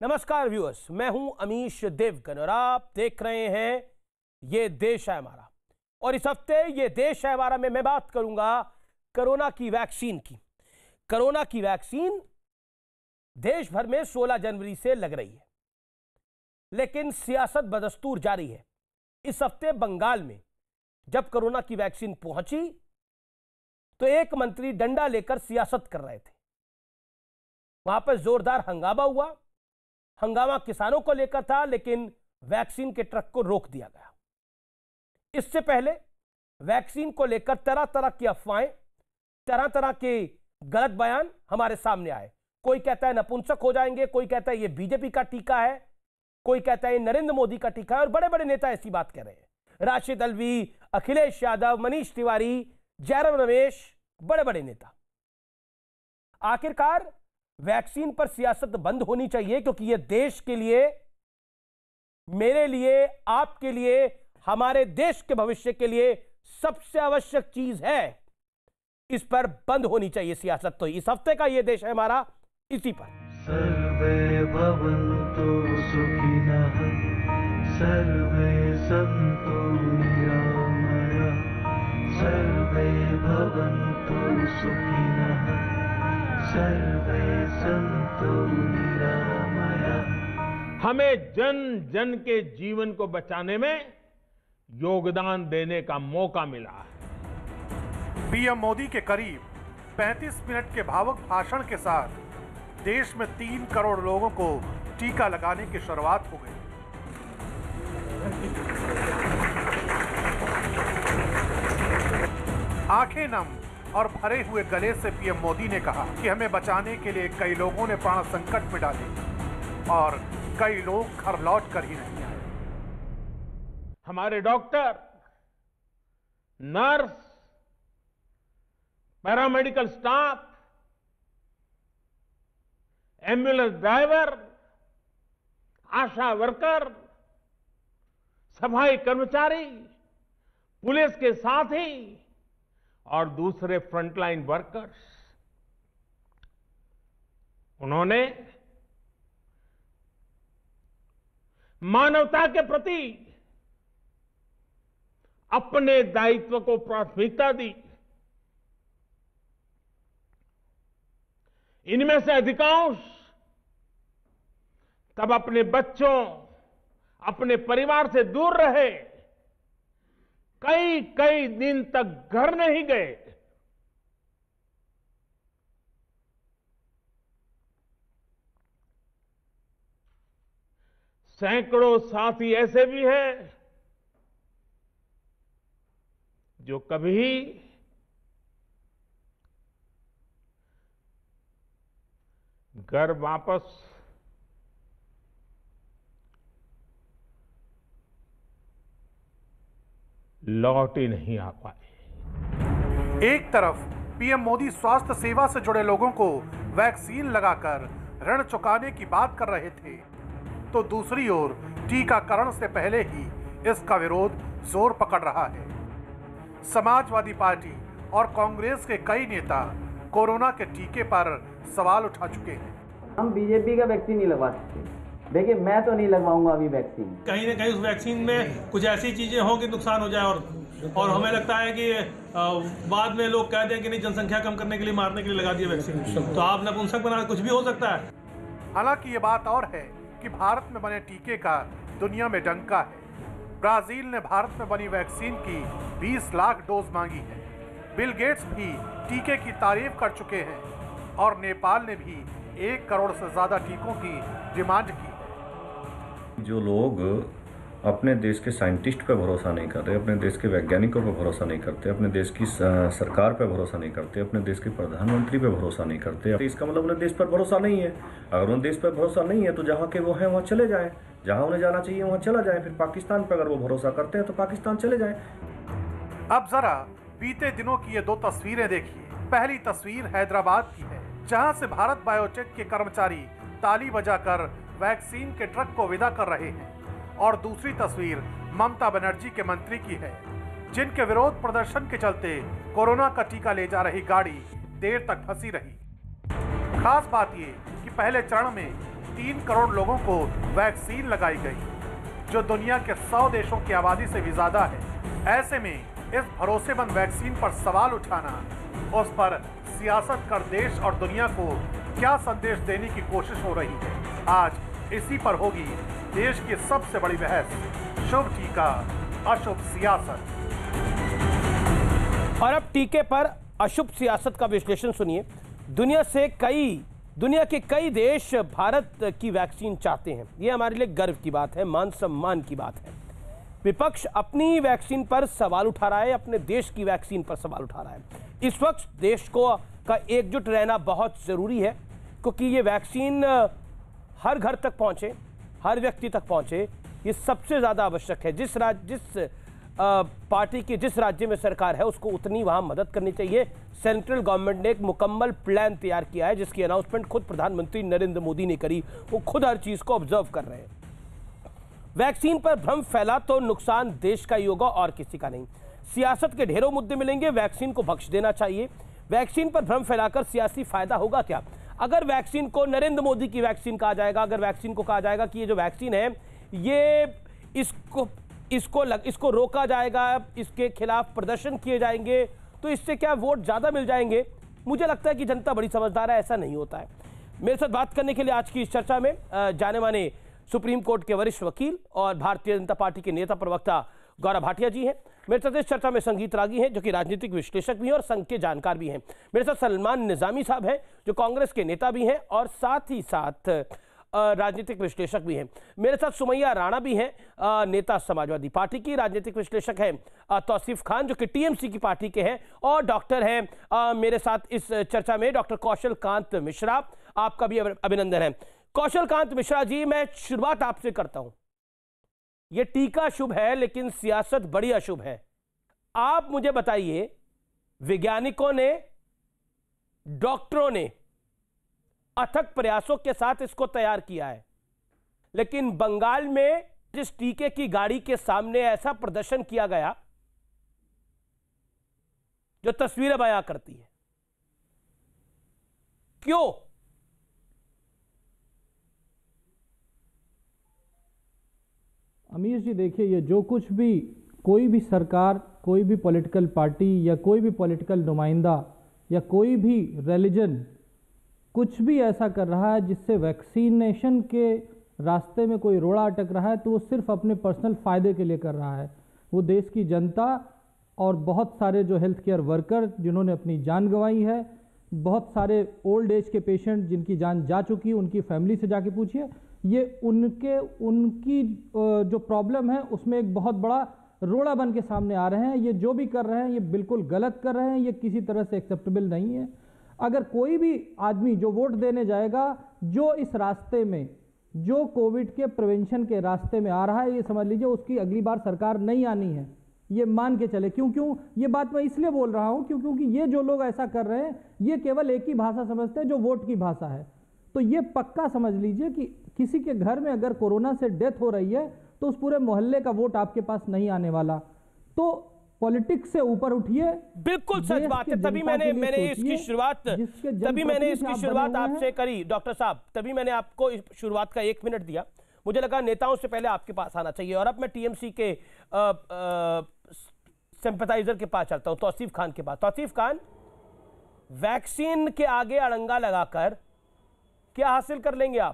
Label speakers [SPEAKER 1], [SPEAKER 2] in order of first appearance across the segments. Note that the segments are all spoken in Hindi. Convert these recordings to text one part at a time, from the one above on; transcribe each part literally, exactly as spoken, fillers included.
[SPEAKER 1] नमस्कार व्यूअर्स, मैं हूं अमीश देवगन और आप देख रहे हैं ये देश है हमारा। और इस हफ्ते ये देश है हमारा में मैं बात करूंगा कोरोना की वैक्सीन की। कोरोना की वैक्सीन देश भर में सोलह जनवरी से लग रही है, लेकिन सियासत बदस्तूर जारी है। इस हफ्ते बंगाल में जब कोरोना की वैक्सीन पहुंची तो एक मंत्री डंडा लेकर सियासत कर रहे थे। वहां पर जोरदार हंगामा हुआ। हंगामा किसानों को लेकर था, लेकिन वैक्सीन के ट्रक को रोक दिया गया। इससे पहले वैक्सीन को लेकर तरह तरह की अफवाहें, तरह तरह के गलत बयान हमारे सामने आए। कोई कहता है नपुंसक हो जाएंगे, कोई कहता है ये बीजेपी का टीका है, कोई कहता है ये नरेंद्र मोदी का टीका है, और बड़े बड़े नेता ऐसी बात कह रहे हैं। राशिद अलवी, अखिलेश यादव, मनीष तिवारी, जयराम रमेश, बड़े बड़े नेता। आखिरकार वैक्सीन पर सियासत बंद होनी चाहिए, क्योंकि यह देश के लिए, मेरे लिए, आपके लिए, हमारे देश के भविष्य के लिए सबसे आवश्यक चीज है। इस पर बंद होनी चाहिए सियासत। तो इस हफ्ते का यह देश है हमारा इसी पर।
[SPEAKER 2] सर्वे भवन्तु सुखिनः, सर्वे सन्तु निरामया, सर्वे भवन्तु सुखिनः, सर्वे सन्तु निरामया।
[SPEAKER 3] हमें जन जन के जीवन को बचाने में योगदान देने का मौका मिला है।
[SPEAKER 4] पीएम मोदी के करीब पैंतीस मिनट के भावुक भाषण के साथ देश में तीन करोड़ लोगों को टीका लगाने की शुरुआत हो गई। आंखें नम और भरे हुए गले से पीएम मोदी ने कहा कि हमें बचाने के लिए कई लोगों ने प्राण संकट में डाले और कई लोग घर लौट कर ही नहीं आए।
[SPEAKER 3] हमारे doctor, nurse, paramedical staff, ambulance driver, ASHA worker, सफाई कर्मचारी, पुलिस के साथी और दूसरे फ्रंटलाइन वर्कर्स, उन्होंने मानवता के प्रति अपने दायित्व को प्राथमिकता दी। इनमें से अधिकांश तब अपने बच्चों, अपने परिवार से दूर रहे, कई कई दिन तक घर नहीं गए। सैकड़ों साथी ऐसे भी हैं जो कभी घर वापस लौट ही नहीं आ पाए।
[SPEAKER 4] एक तरफ पीएम मोदी स्वास्थ्य सेवा से जुड़े लोगों को वैक्सीन लगाकर ऋण चुकाने की बात कर रहे थे, तो दूसरी ओर टीकाकरण से पहले ही इसका विरोध जोर पकड़ रहा है। समाजवादी पार्टी और कांग्रेस के कई नेता कोरोना के टीके पर सवाल उठा चुके हैं।
[SPEAKER 5] हम बीजेपी का वैक्सीन नहीं लगवा सकते। देखिए, मैं तो नहीं लगवाऊंगा अभी वैक्सीन।
[SPEAKER 6] कहीं ना कहीं उस वैक्सीन में कुछ ऐसी चीजें हों कि नुकसान हो जाए, और और हमें लगता है कि बाद में लोग कह दें कि नहीं, जनसंख्या कम करने के लिए, मारने के लिए लगा दिया वैक्सीन, तो आप नपुंसक बना, कुछ भी हो सकता है।
[SPEAKER 4] हालांकि ये बात और है कि भारत में बने टीके का दुनिया में डंका है। ब्राजील ने भारत में बनी वैक्सीन की बीस लाख डोज मांगी है। बिल गेट्स भी टीके की तारीफ कर चुके हैं और नेपाल ने भी एक करोड़ से ज्यादा टीकों की डिमांड की है।
[SPEAKER 7] जो लोग अपने देश के साइंटिस्ट पर भरोसा नहीं कर रहे, अपने देश के वैज्ञानिकों पर भरोसा नहीं करते, अपने देश की सरकार पर भरोसा नहीं करते, अपने देश के प्रधानमंत्री पर भरोसा नहीं करते, तो इसका मतलब उन्हें देश पर भरोसा नहीं है। अगर उन्हें देश पर भरोसा नहीं है तो जहाँ के वो हैं वहाँ चले जाएं, जहाँ उन्हें जाना चाहिए वहाँ चला जाए। फिर पाकिस्तान पर अगर वो भरोसा करते हैं तो पाकिस्तान चले जाएं।
[SPEAKER 4] अब जरा बीते दिनों की ये दो तस्वीरें देखिए। पहली तस्वीर हैदराबाद की है, जहाँ से भारत बायोटेक के कर्मचारी ताली बजाकर वैक्सीन के ट्रक को विदा कर रहे हैं, और दूसरी तस्वीर ममता बनर्जी के मंत्री की है, जिनके विरोध प्रदर्शन के चलते कोरोना का टीका ले जा रही गाड़ी देर तक फंसी रही। खास बात ये कि पहले चरण में तीन करोड़ लोगों को वैक्सीन लगाई गई, जो दुनिया के सौ देशों की आबादी से भी ज्यादा है। ऐसे में इस भरोसेमंद वैक्सीन पर सवाल उठाना, उस पर सियासत कर देश और दुनिया को क्या संदेश देने की कोशिश हो रही है, आज इसी पर होगी देश की सबसे बड़ी बहस। शुभ टीका अशुभ सियासत।
[SPEAKER 1] और अब टीके पर अशुभ सियासत का विश्लेषण सुनिए। दुनिया से कई दुनिया के कई देश भारत की वैक्सीन चाहते हैं। ये हमारे लिए गर्व की बात है, मान सम्मान की बात है। विपक्ष अपनी वैक्सीन पर सवाल उठा रहा है, अपने देश की वैक्सीन पर सवाल उठा रहा है। इस वक्त देश को का एकजुट रहना बहुत ज़रूरी है, क्योंकि ये वैक्सीन हर घर तक पहुंचे, हर व्यक्ति तक पहुंचे, ये सबसे ज़्यादा आवश्यक है। जिस राज्य जिस आ, पार्टी की जिस राज्य में सरकार है उसको उतनी वहां मदद करनी चाहिए। सेंट्रल गवर्नमेंट ने एक मुकम्मल प्लान तैयार किया है, जिसकी अनाउंसमेंट खुद प्रधानमंत्री नरेंद्र मोदी ने करी। वो खुद हर चीज़ को ऑब्जर्व कर रहे हैं। वैक्सीन पर भ्रम फैला तो नुकसान देश का ही होगा और किसी का नहीं। सियासत के ढेरों मुद्दे मिलेंगे, वैक्सीन को बख्श देना चाहिए। वैक्सीन पर भ्रम फैलाकर सियासी फायदा होगा क्या? अगर वैक्सीन को नरेंद्र मोदी की वैक्सीन कहा जाएगा, अगर वैक्सीन को कहा जाएगा कि ये जो वैक्सीन है ये इसको इसको लग, इसको रोका जाएगा, इसके खिलाफ प्रदर्शन किए जाएंगे, तो इससे क्या वोट ज़्यादा मिल जाएंगे? मुझे लगता है कि जनता बड़ी समझदार है, ऐसा नहीं होता है। मेरे साथ बात करने के लिए आज की इस चर्चा में जाने माने सुप्रीम कोर्ट के वरिष्ठ वकील और भारतीय जनता पार्टी के नेता प्रवक्ता गौरव भाटिया जी हैं। मेरे साथ इस चर्चा में संगीत रागी हैं, जो कि राजनीतिक विश्लेषक भी हैं और संघ के जानकार भी हैं। मेरे साथ सलमान निजामी साहब हैं, जो कांग्रेस के नेता भी हैं और साथ ही साथ राजनीतिक विश्लेषक भी हैं। मेरे साथ सुमैया राणा भी हैं, नेता समाजवादी पार्टी की, राजनीतिक विश्लेषक हैं तौसीफ खान, जो कि टीएमसी की पार्टी के हैं, और डॉक्टर हैं मेरे साथ इस चर्चा में डॉक्टर कौशल कांत मिश्रा। आपका भी अभिनंदन है। कौशल कांत मिश्रा जी, मैं शुरुआत आपसे करता हूं। यह टीका शुभ है, लेकिन सियासत बड़ी अशुभ है। आप मुझे बताइए, वैज्ञानिकों ने, डॉक्टरों ने अथक प्रयासों के साथ इसको तैयार किया है, लेकिन बंगाल में जिस टीके की गाड़ी के सामने ऐसा प्रदर्शन किया गया जो तस्वीरें बयां करती है, क्यों?
[SPEAKER 8] अमीर जी, देखिए, ये जो कुछ भी कोई भी सरकार, कोई भी पॉलिटिकल पार्टी या कोई भी पॉलिटिकल नुमाइंदा या कोई भी रिलीजन कुछ भी ऐसा कर रहा है जिससे वैक्सीनेशन के रास्ते में कोई रोड़ा अटक रहा है, तो वो सिर्फ अपने पर्सनल फ़ायदे के लिए कर रहा है। वो देश की जनता और बहुत सारे जो हेल्थ केयर वर्कर जिन्होंने अपनी जान गंवाई है, बहुत सारे ओल्ड एज के पेशेंट जिनकी जान जा चुकी, उनकी फैमिली से जाके पूछिए, ये उनके उनकी जो प्रॉब्लम है उसमें एक बहुत बड़ा रोड़ा बन के सामने आ रहे हैं। ये जो भी कर रहे हैं ये बिल्कुल गलत कर रहे हैं, ये किसी तरह से एक्सेप्टेबल नहीं है। अगर कोई भी आदमी जो वोट देने जाएगा, जो इस रास्ते में, जो कोविड के प्रिवेंशन के रास्ते में आ रहा है, ये समझ लीजिए उसकी अगली बार सरकार नहीं आनी है, ये मान के चले। क्यों क्यों ये बात मैं इसलिए बोल रहा हूं क्यों क्योंकि ये जो लोग ऐसा कर रहे हैं ये केवल एक ही भाषा समझते हैं, जो वोट की भाषा है। तो ये पक्का समझ लीजिए कि किसी के घर में अगर कोरोना से डेथ हो रही है तो उस पूरे मोहल्ले का वोट आपके पास नहीं आने वाला। तो पॉलिटिक्स से ऊपर उठिए।
[SPEAKER 1] बिल्कुल सच बात है। तभी मैंने मैंने इसकी शुरुआत तभी मैंने इसकी शुरुआत आपसे करी डॉक्टर साहब, तभी मैंने आपको शुरुआत का एक मिनट दिया। मुझे लगा नेताओं से पहले आपके पास आना चाहिए। और अब मैं टीएमसी के सिंपैथाइजर के पास चलता हूं, तौसीफ खान के पास। तौसीफ खान, वैक्सीन के आगे अड़ंगा लगाकर क्या हासिल कर लेंगे आप?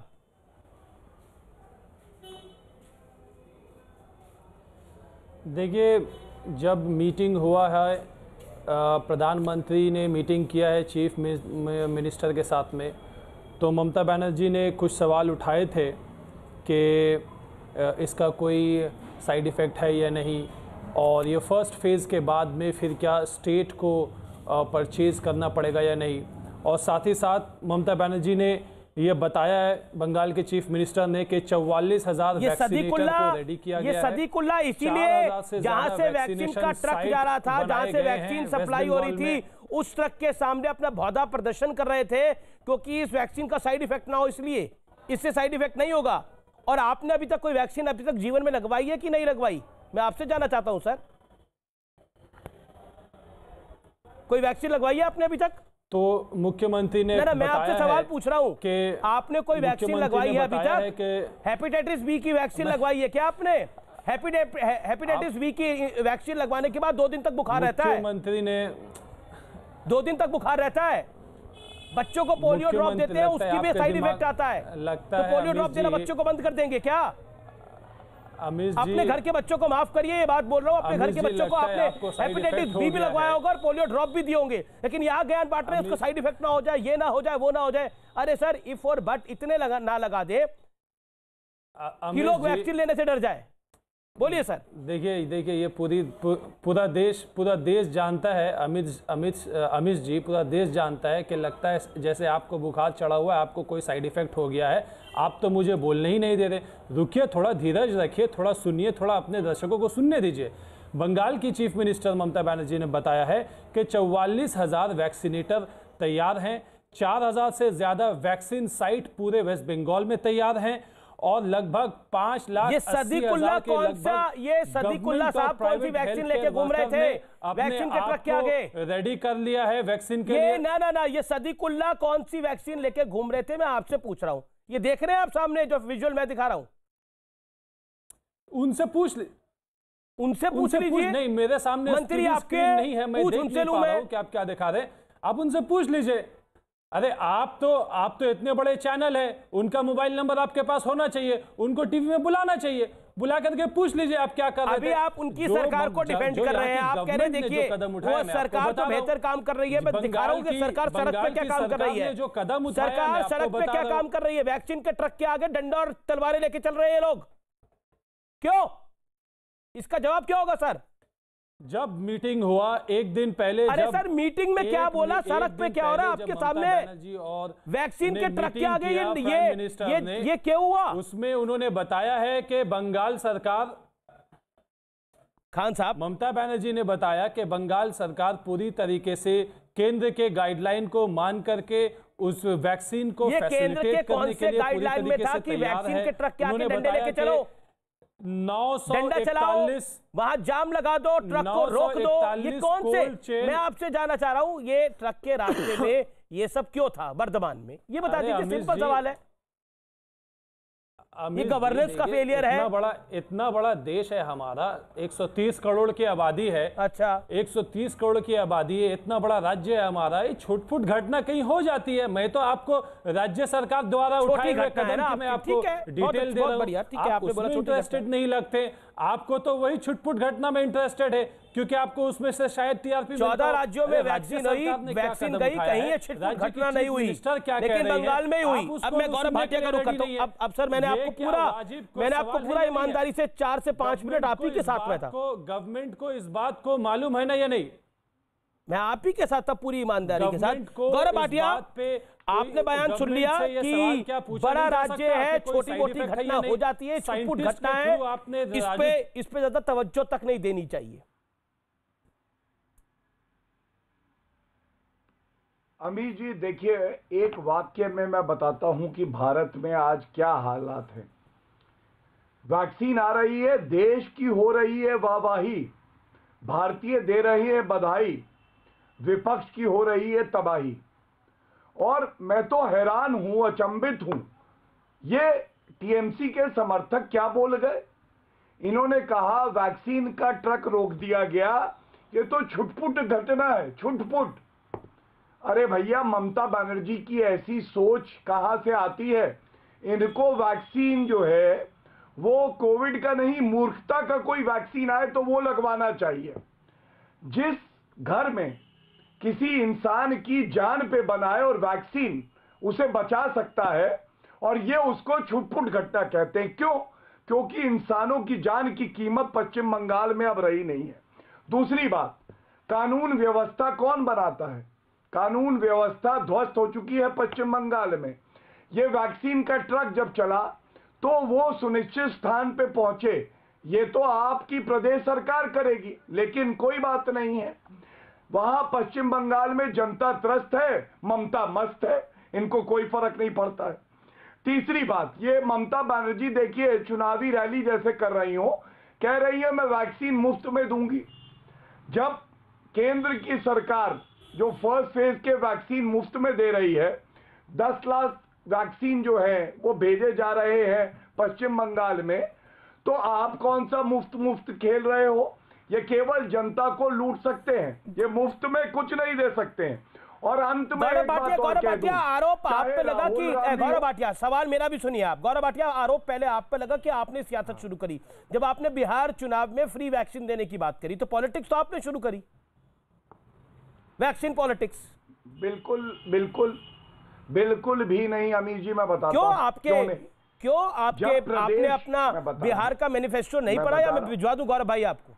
[SPEAKER 9] देखिए, जब मीटिंग हुआ है, प्रधानमंत्री ने मीटिंग किया है चीफ मिनिस्टर के साथ में, तो ममता बनर्जी ने कुछ सवाल उठाए थे कि इसका कोई साइड इफ़ेक्ट है या नहीं, और ये फर्स्ट फेज़ के बाद में फिर क्या स्टेट को परचेज़ करना पड़ेगा या नहीं। और साथ ही साथ ममता बनर्जी ने ये बताया है, बंगाल के चीफ मिनिस्टर ने, कि चौवालीस हजार वैक्सीनेटर को रेडी किया गया है।
[SPEAKER 1] ये सदीकुल्ला इसीलिए जहां से वैक्सीन का ट्रक जा रहा था, जहां से वैक्सीन सप्लाई हो रही थी, उस ट्रक के सामने अपना भौदा प्रदर्शन कर रहे थे, क्योंकि इस वैक्सीन का साइड इफेक्ट ना हो, इसलिए। इससे साइड इफेक्ट नहीं होगा। और आपने अभी तक कोई वैक्सीन अभी तक जीवन में लगवाई है कि नहीं लगवाई? मैं आपसे जानना चाहता हूं सर, कोई वैक्सीन लगवाई है आपने अभी तक?
[SPEAKER 9] तो मुख्यमंत्री ने
[SPEAKER 1] ना, ना, मैं आपसे सवाल पूछ रहा हूं
[SPEAKER 9] कि
[SPEAKER 1] आपने कोई वैक्सीन लगवाई है अभी तक? हेपेटाइटिस बी की वैक्सीन लगवाई है क्या आपने? हेपेटाइटिस बी की वैक्सीन लगवाने के बाद दो दिन तक बुखार रहता है।
[SPEAKER 9] मुख्यमंत्री ने
[SPEAKER 1] दो दिन तक बुखार रहता है। बच्चों को पोलियो ड्रॉप देते हैं, उसकी भी साइड इफेक्ट आता है।
[SPEAKER 9] लगता
[SPEAKER 1] तो पोलियो ड्रॉप देना बच्चों को बंद कर देंगे क्या?
[SPEAKER 9] अमित जी,
[SPEAKER 1] अपने घर के बच्चों को माफ करिए, ये बात बोल रहा हूँ, अपने घर के बच्चों को आपने हेपेटाइटिस बी भी लगवाया होगा और पोलियो ड्रॉप भी दिए होंगे, लेकिन यहाँ ज्ञान बांट रहे हैं उसको साइड इफेक्ट ना हो जाए, ये ना हो जाए, वो ना हो जाए। अरे सर, इफ और बट इतने लगा ना लगा दे कि लोग वैक्सीन लेने से डर जाए। बोलिए सर।
[SPEAKER 9] देखिए देखिए ये पूरी पूरा देश पूरा देश जानता है, अमित अमित अमित जी, पूरा देश जानता है कि लगता है जैसे आपको बुखार चढ़ा हुआ है, आपको कोई साइड इफेक्ट हो गया है। आप तो मुझे बोलने ही नहीं दे रहे। रुकिए, थोड़ा धीरज रखिए, थोड़ा सुनिए, थोड़ा अपने दर्शकों को सुनने दीजिए। बंगाल की चीफ मिनिस्टर ममता बनर्जी ने बताया है कि चौवालीस हजार वैक्सीनेटर तैयार हैं, चार हजार से ज्यादा वैक्सीन साइट पूरे वेस्ट बंगाल में तैयार हैं और लगभग पांच लाख
[SPEAKER 1] ये सदीकुल्ला कौन सा ये सदीकुल्ला साहब कौन सी वैक्सीन लेके घूम रहे थे वैक्सीन के ट्रक के आगे?
[SPEAKER 9] रेडी कर लिया है वैक्सीन के
[SPEAKER 1] ये
[SPEAKER 9] लिए।
[SPEAKER 1] ना ना ना ये सदीकुल्ला कौन सी वैक्सीन लेके घूम रहे थे, मैं आपसे पूछ रहा हूं। ये देख रहे हैं आप सामने जो विजुअल मैं दिखा रहा हूं,
[SPEAKER 9] उनसे पूछ ली
[SPEAKER 1] उनसे पूछ लीजिए।
[SPEAKER 9] नहीं, मेरे सामने
[SPEAKER 1] मंत्री आपके
[SPEAKER 9] नहीं है, मैं देख नहीं पा रहा हूं कि आप क्या दिखा रहे हैं। आप उनसे पूछ लीजिए। अरे आप तो आप तो इतने बड़े चैनल है, उनका मोबाइल नंबर आपके पास होना चाहिए, उनको टीवी में बुलाना चाहिए, बुला करके पूछ लीजिए आप क्या कर रहे थे।
[SPEAKER 1] अभी आप उनकी सरकार को डिफेंड कर रहे हैं, आप कह रहे हैं देखिए वो सरकार तो बेहतर काम कर रही है। मैं दिखा रहा हूं कि सरकार सड़क पे क्या काम कर रही है,
[SPEAKER 9] जो कदम
[SPEAKER 1] सरकार सड़क पे क्या काम कर रही है। वैक्सीन के ट्रक के आगे डंडा और तलवारें लेके चल रहे हैं लोग, क्यों? इसका जवाब क्या होगा सर?
[SPEAKER 9] जब मीटिंग हुआ एक दिन पहले,
[SPEAKER 1] अरे सर मीटिंग में क्या बोला, सड़क पे क्या हो रहा है आपके सामने?
[SPEAKER 9] और
[SPEAKER 1] वैक्सीन के ट्रक के आगे ये ये ये, ये क्या हुआ?
[SPEAKER 9] उसमें उन्होंने बताया है कि बंगाल सरकार,
[SPEAKER 1] खान साहब,
[SPEAKER 9] ममता बनर्जी ने बताया कि बंगाल सरकार पूरी तरीके से केंद्र के गाइडलाइन को मान करके उस वैक्सीन को फैसिलिटेट करने के लिए पूरी तरीके से तैयार है।
[SPEAKER 1] के ट्रक के आगे डंडे लेके चलो,
[SPEAKER 9] नौ सौ
[SPEAKER 1] डंडा चलाओ, वहां जाम लगा दो, ट्रक को रोक दो। ये कौन से, मैं आपसे जानना चाह रहा हूं, ये ट्रक के रास्ते में ये सब क्यों था वर्धमान में? ये बता दीजिए, सिंपल सवाल है। ये गवर्नेंस का फेलियर है।
[SPEAKER 9] इतना बड़ा इतना बड़ा देश है हमारा, एक सौ तीस करोड़ की आबादी है।
[SPEAKER 1] अच्छा, एक
[SPEAKER 9] सौ तीस करोड़ की आबादी है, इतना बड़ा राज्य है हमारा। ये छुटपुट घटना कहीं हो जाती है। मैं तो आपको राज्य सरकार द्वारा उठाए गए कदम की मैं आपको डिटेल दे रहा हूं। आप उसमें इंटरेस्टेड नहीं लगते, आपको तो वही छुटपुट घटना में इंटरेस्टेड है क्योंकि आपको उसमें से शायद टीआरपी।
[SPEAKER 1] चौदह राज्यों में वैक्सीन हुई, वैक्सीन गई, कहीं ये छुटपुट घटना नहीं हुई, लेकिन बंगाल में हुई। अब मैं गौरव भाटिया का रुख करता हूं। अब अब सर मैंने आपको पूरा मैंने आपको पूरा ईमानदारी से चार से पांच मिनट आप ही के साथ में था।
[SPEAKER 9] गवर्नमेंट को इस बात को मालूम है ना या नहीं?
[SPEAKER 1] मैं आप ही के साथ था पूरी ईमानदारी के साथ। गौरव भाटिया, आपने बयान सुन लिया कि बड़ा राज्य है, छोटी मोटी घटना हो जाती है, छुटपुट घटना है, इस पे इस पे ज्यादा तवज्जो तक नहीं देनी चाहिए।
[SPEAKER 10] अमीर जी देखिए, एक वाक्य में मैं बताता हूं कि भारत में आज क्या हालात है। वैक्सीन आ रही है, देश की हो रही है वाहवाही, भारतीय दे रहे हैं बधाई, विपक्ष की हो रही है तबाही। और मैं तो हैरान हूं, अचंभित हूं, ये टीएमसी के समर्थक क्या बोल गए। इन्होंने कहा वैक्सीन का ट्रक रोक दिया गया, ये तो छुटपुट घटना है, छुटपुट। अरे भैया, ममता बनर्जी की ऐसी सोच कहां से आती है? इनको वैक्सीन जो है वो कोविड का नहीं, मूर्खता का कोई वैक्सीन आए तो वो लगवाना चाहिए। जिस घर में किसी इंसान की जान पे बनाए और वैक्सीन उसे बचा सकता है, और ये उसको छुटपुट घटना कहते हैं। क्यों? क्योंकि इंसानों की जान की कीमत पश्चिम बंगाल में अब रही नहीं है। दूसरी बात, कानून व्यवस्था कौन बनाता है? कानून व्यवस्था ध्वस्त हो चुकी है पश्चिम बंगाल में। ये वैक्सीन का ट्रक जब चला तो वो सुनिश्चित स्थान पे पहुंचे, ये तो आपकी प्रदेश सरकार करेगी, लेकिन कोई बात नहीं है। वहां पश्चिम बंगाल में जनता त्रस्त है, ममता मस्त है, इनको कोई फर्क नहीं पड़ता है। तीसरी बात, ये ममता बनर्जी देखिए चुनावी रैली जैसे कर रही हो, कह रही है मैं वैक्सीन मुफ्त में दूंगी। जब केंद्र की सरकार जो फर्स्ट फेज के वैक्सीन मुफ्त में दे रही है, दस लाख वैक्सीन जो है वो भेजे जा रहे हैं पश्चिम बंगाल में, तो आप कौन सा मुफ्त मुफ्त खेल रहे हो? ये केवल जनता को लूट सकते हैं, ये मुफ्त में कुछ नहीं दे सकते हैं। और अंत में
[SPEAKER 1] गौरव भाटिया, गौरव भाटिया आरोप आप पे लगा कि गौरव भाटिया, सवाल मेरा भी सुनिए आप। गौरव भाटिया, आरोप पहले आप पे लगा कि आपने सियासत शुरू करी जब आपने बिहार चुनाव में फ्री वैक्सीन देने की बात करी, तो पॉलिटिक्स तो आपने शुरू करी, वैक्सीन पॉलिटिक्स।
[SPEAKER 10] बिल्कुल बिल्कुल बिल्कुल भी नहीं अमीर जी, मैं बताता
[SPEAKER 1] क्यों
[SPEAKER 10] हूं
[SPEAKER 1] आपके क्यों, क्यों आपके आपने अपना बिहार का मैनिफेस्टो नहीं पढ़ा, या मैं भिजवा दूं गौरव भाई आपको?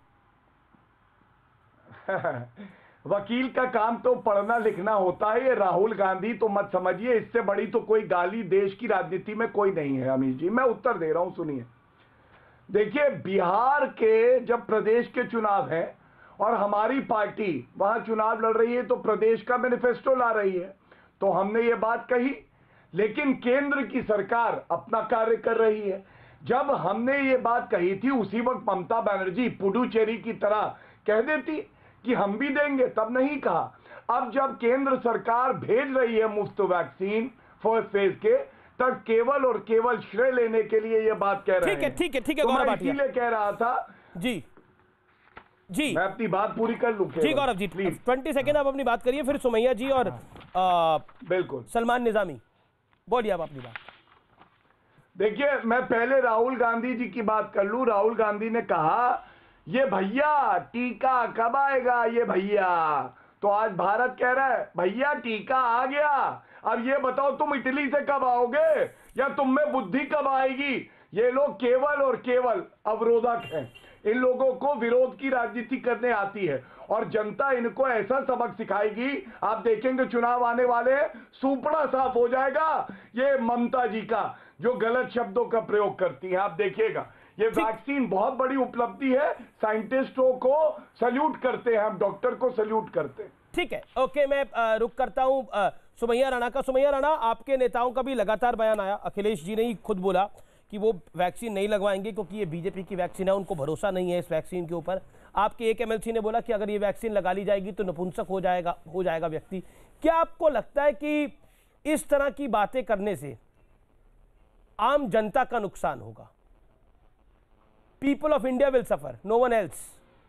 [SPEAKER 10] वकील का काम तो पढ़ना लिखना होता है, ये राहुल गांधी तो मत समझिए, इससे बड़ी तो कोई गाली देश की राजनीति में कोई नहीं है अमीर जी। मैं उत्तर दे रहा हूं, सुनिए। देखिए, बिहार के जब प्रदेश के चुनाव हैं और हमारी पार्टी वहां चुनाव लड़ रही है तो प्रदेश का मैनिफेस्टो ला रही है, तो हमने ये बात कही, लेकिन केंद्र की सरकार अपना कार्य कर रही है। जब हमने ये बात कही थी उसी वक्त ममता बनर्जी पुडुचेरी की तरह कह देती कि हम भी देंगे, तब नहीं कहा। अब जब केंद्र सरकार भेज रही है मुफ्त वैक्सीन फर्स्ट फेज के, तब केवल और केवल श्रेय लेने के लिए ये बात कह रहे हैं।
[SPEAKER 1] ठीक है, ठीक है, ठीक है
[SPEAKER 10] तो
[SPEAKER 1] गौरव
[SPEAKER 10] मैं
[SPEAKER 1] भाटिया,
[SPEAKER 10] इसीलिए कह रहा था
[SPEAKER 1] जी जी
[SPEAKER 10] मैं अपनी बात पूरी कर लूं
[SPEAKER 1] जी Gaurav ji, please twenty second आप अपनी बात करिए, फिर सुमैया जी और
[SPEAKER 10] बिल्कुल
[SPEAKER 1] सलमान निजामी बोलिए आप अपनी बात।
[SPEAKER 10] देखिए, मैं पहले राहुल गांधी जी की बात कर लूं। राहुल गांधी ने कहा, ये भैया टीका कब आएगा ये भैया, तो आज भारत कह रहा है भैया टीका आ गया, अब ये बताओ तुम इटली से कब आओगे या तुम में बुद्धि कब आएगी? ये लोग केवल और केवल अवरोधक हैं, इन लोगों को विरोध की राजनीति करने आती है और जनता इनको ऐसा सबक सिखाएगी, आप देखेंगे चुनाव आने वाले हैं, सूपड़ा साफ हो जाएगा ये ममता जी का जो गलत शब्दों का प्रयोग करती है। आप देखिएगा, ये वैक्सीन बहुत बड़ी उपलब्धि है, साइंटिस्टों को सल्यूट करते हैं हम, डॉक्टर को सल्यूट करते हैं।
[SPEAKER 1] ठीक है, ओके, मैं आ, रुक करता हूं सुमैया राणा का। सुमैया राणा, आपके नेताओं का भी लगातार बयान आया, अखिलेश जी ने ही खुद बोला कि वो वैक्सीन नहीं लगवाएंगे क्योंकि ये बीजेपी की वैक्सीन है, उनको भरोसा नहीं है इस वैक्सीन के ऊपर। आपके एक एमएलसी ने बोला कि अगर ये वैक्सीन लगा ली जाएगी तो नपुंसक हो जाएगा हो जाएगा व्यक्ति। क्या आपको लगता है कि इस तरह की बातें करने से आम जनता का नुकसान होगा? People of India will suffer, no one else.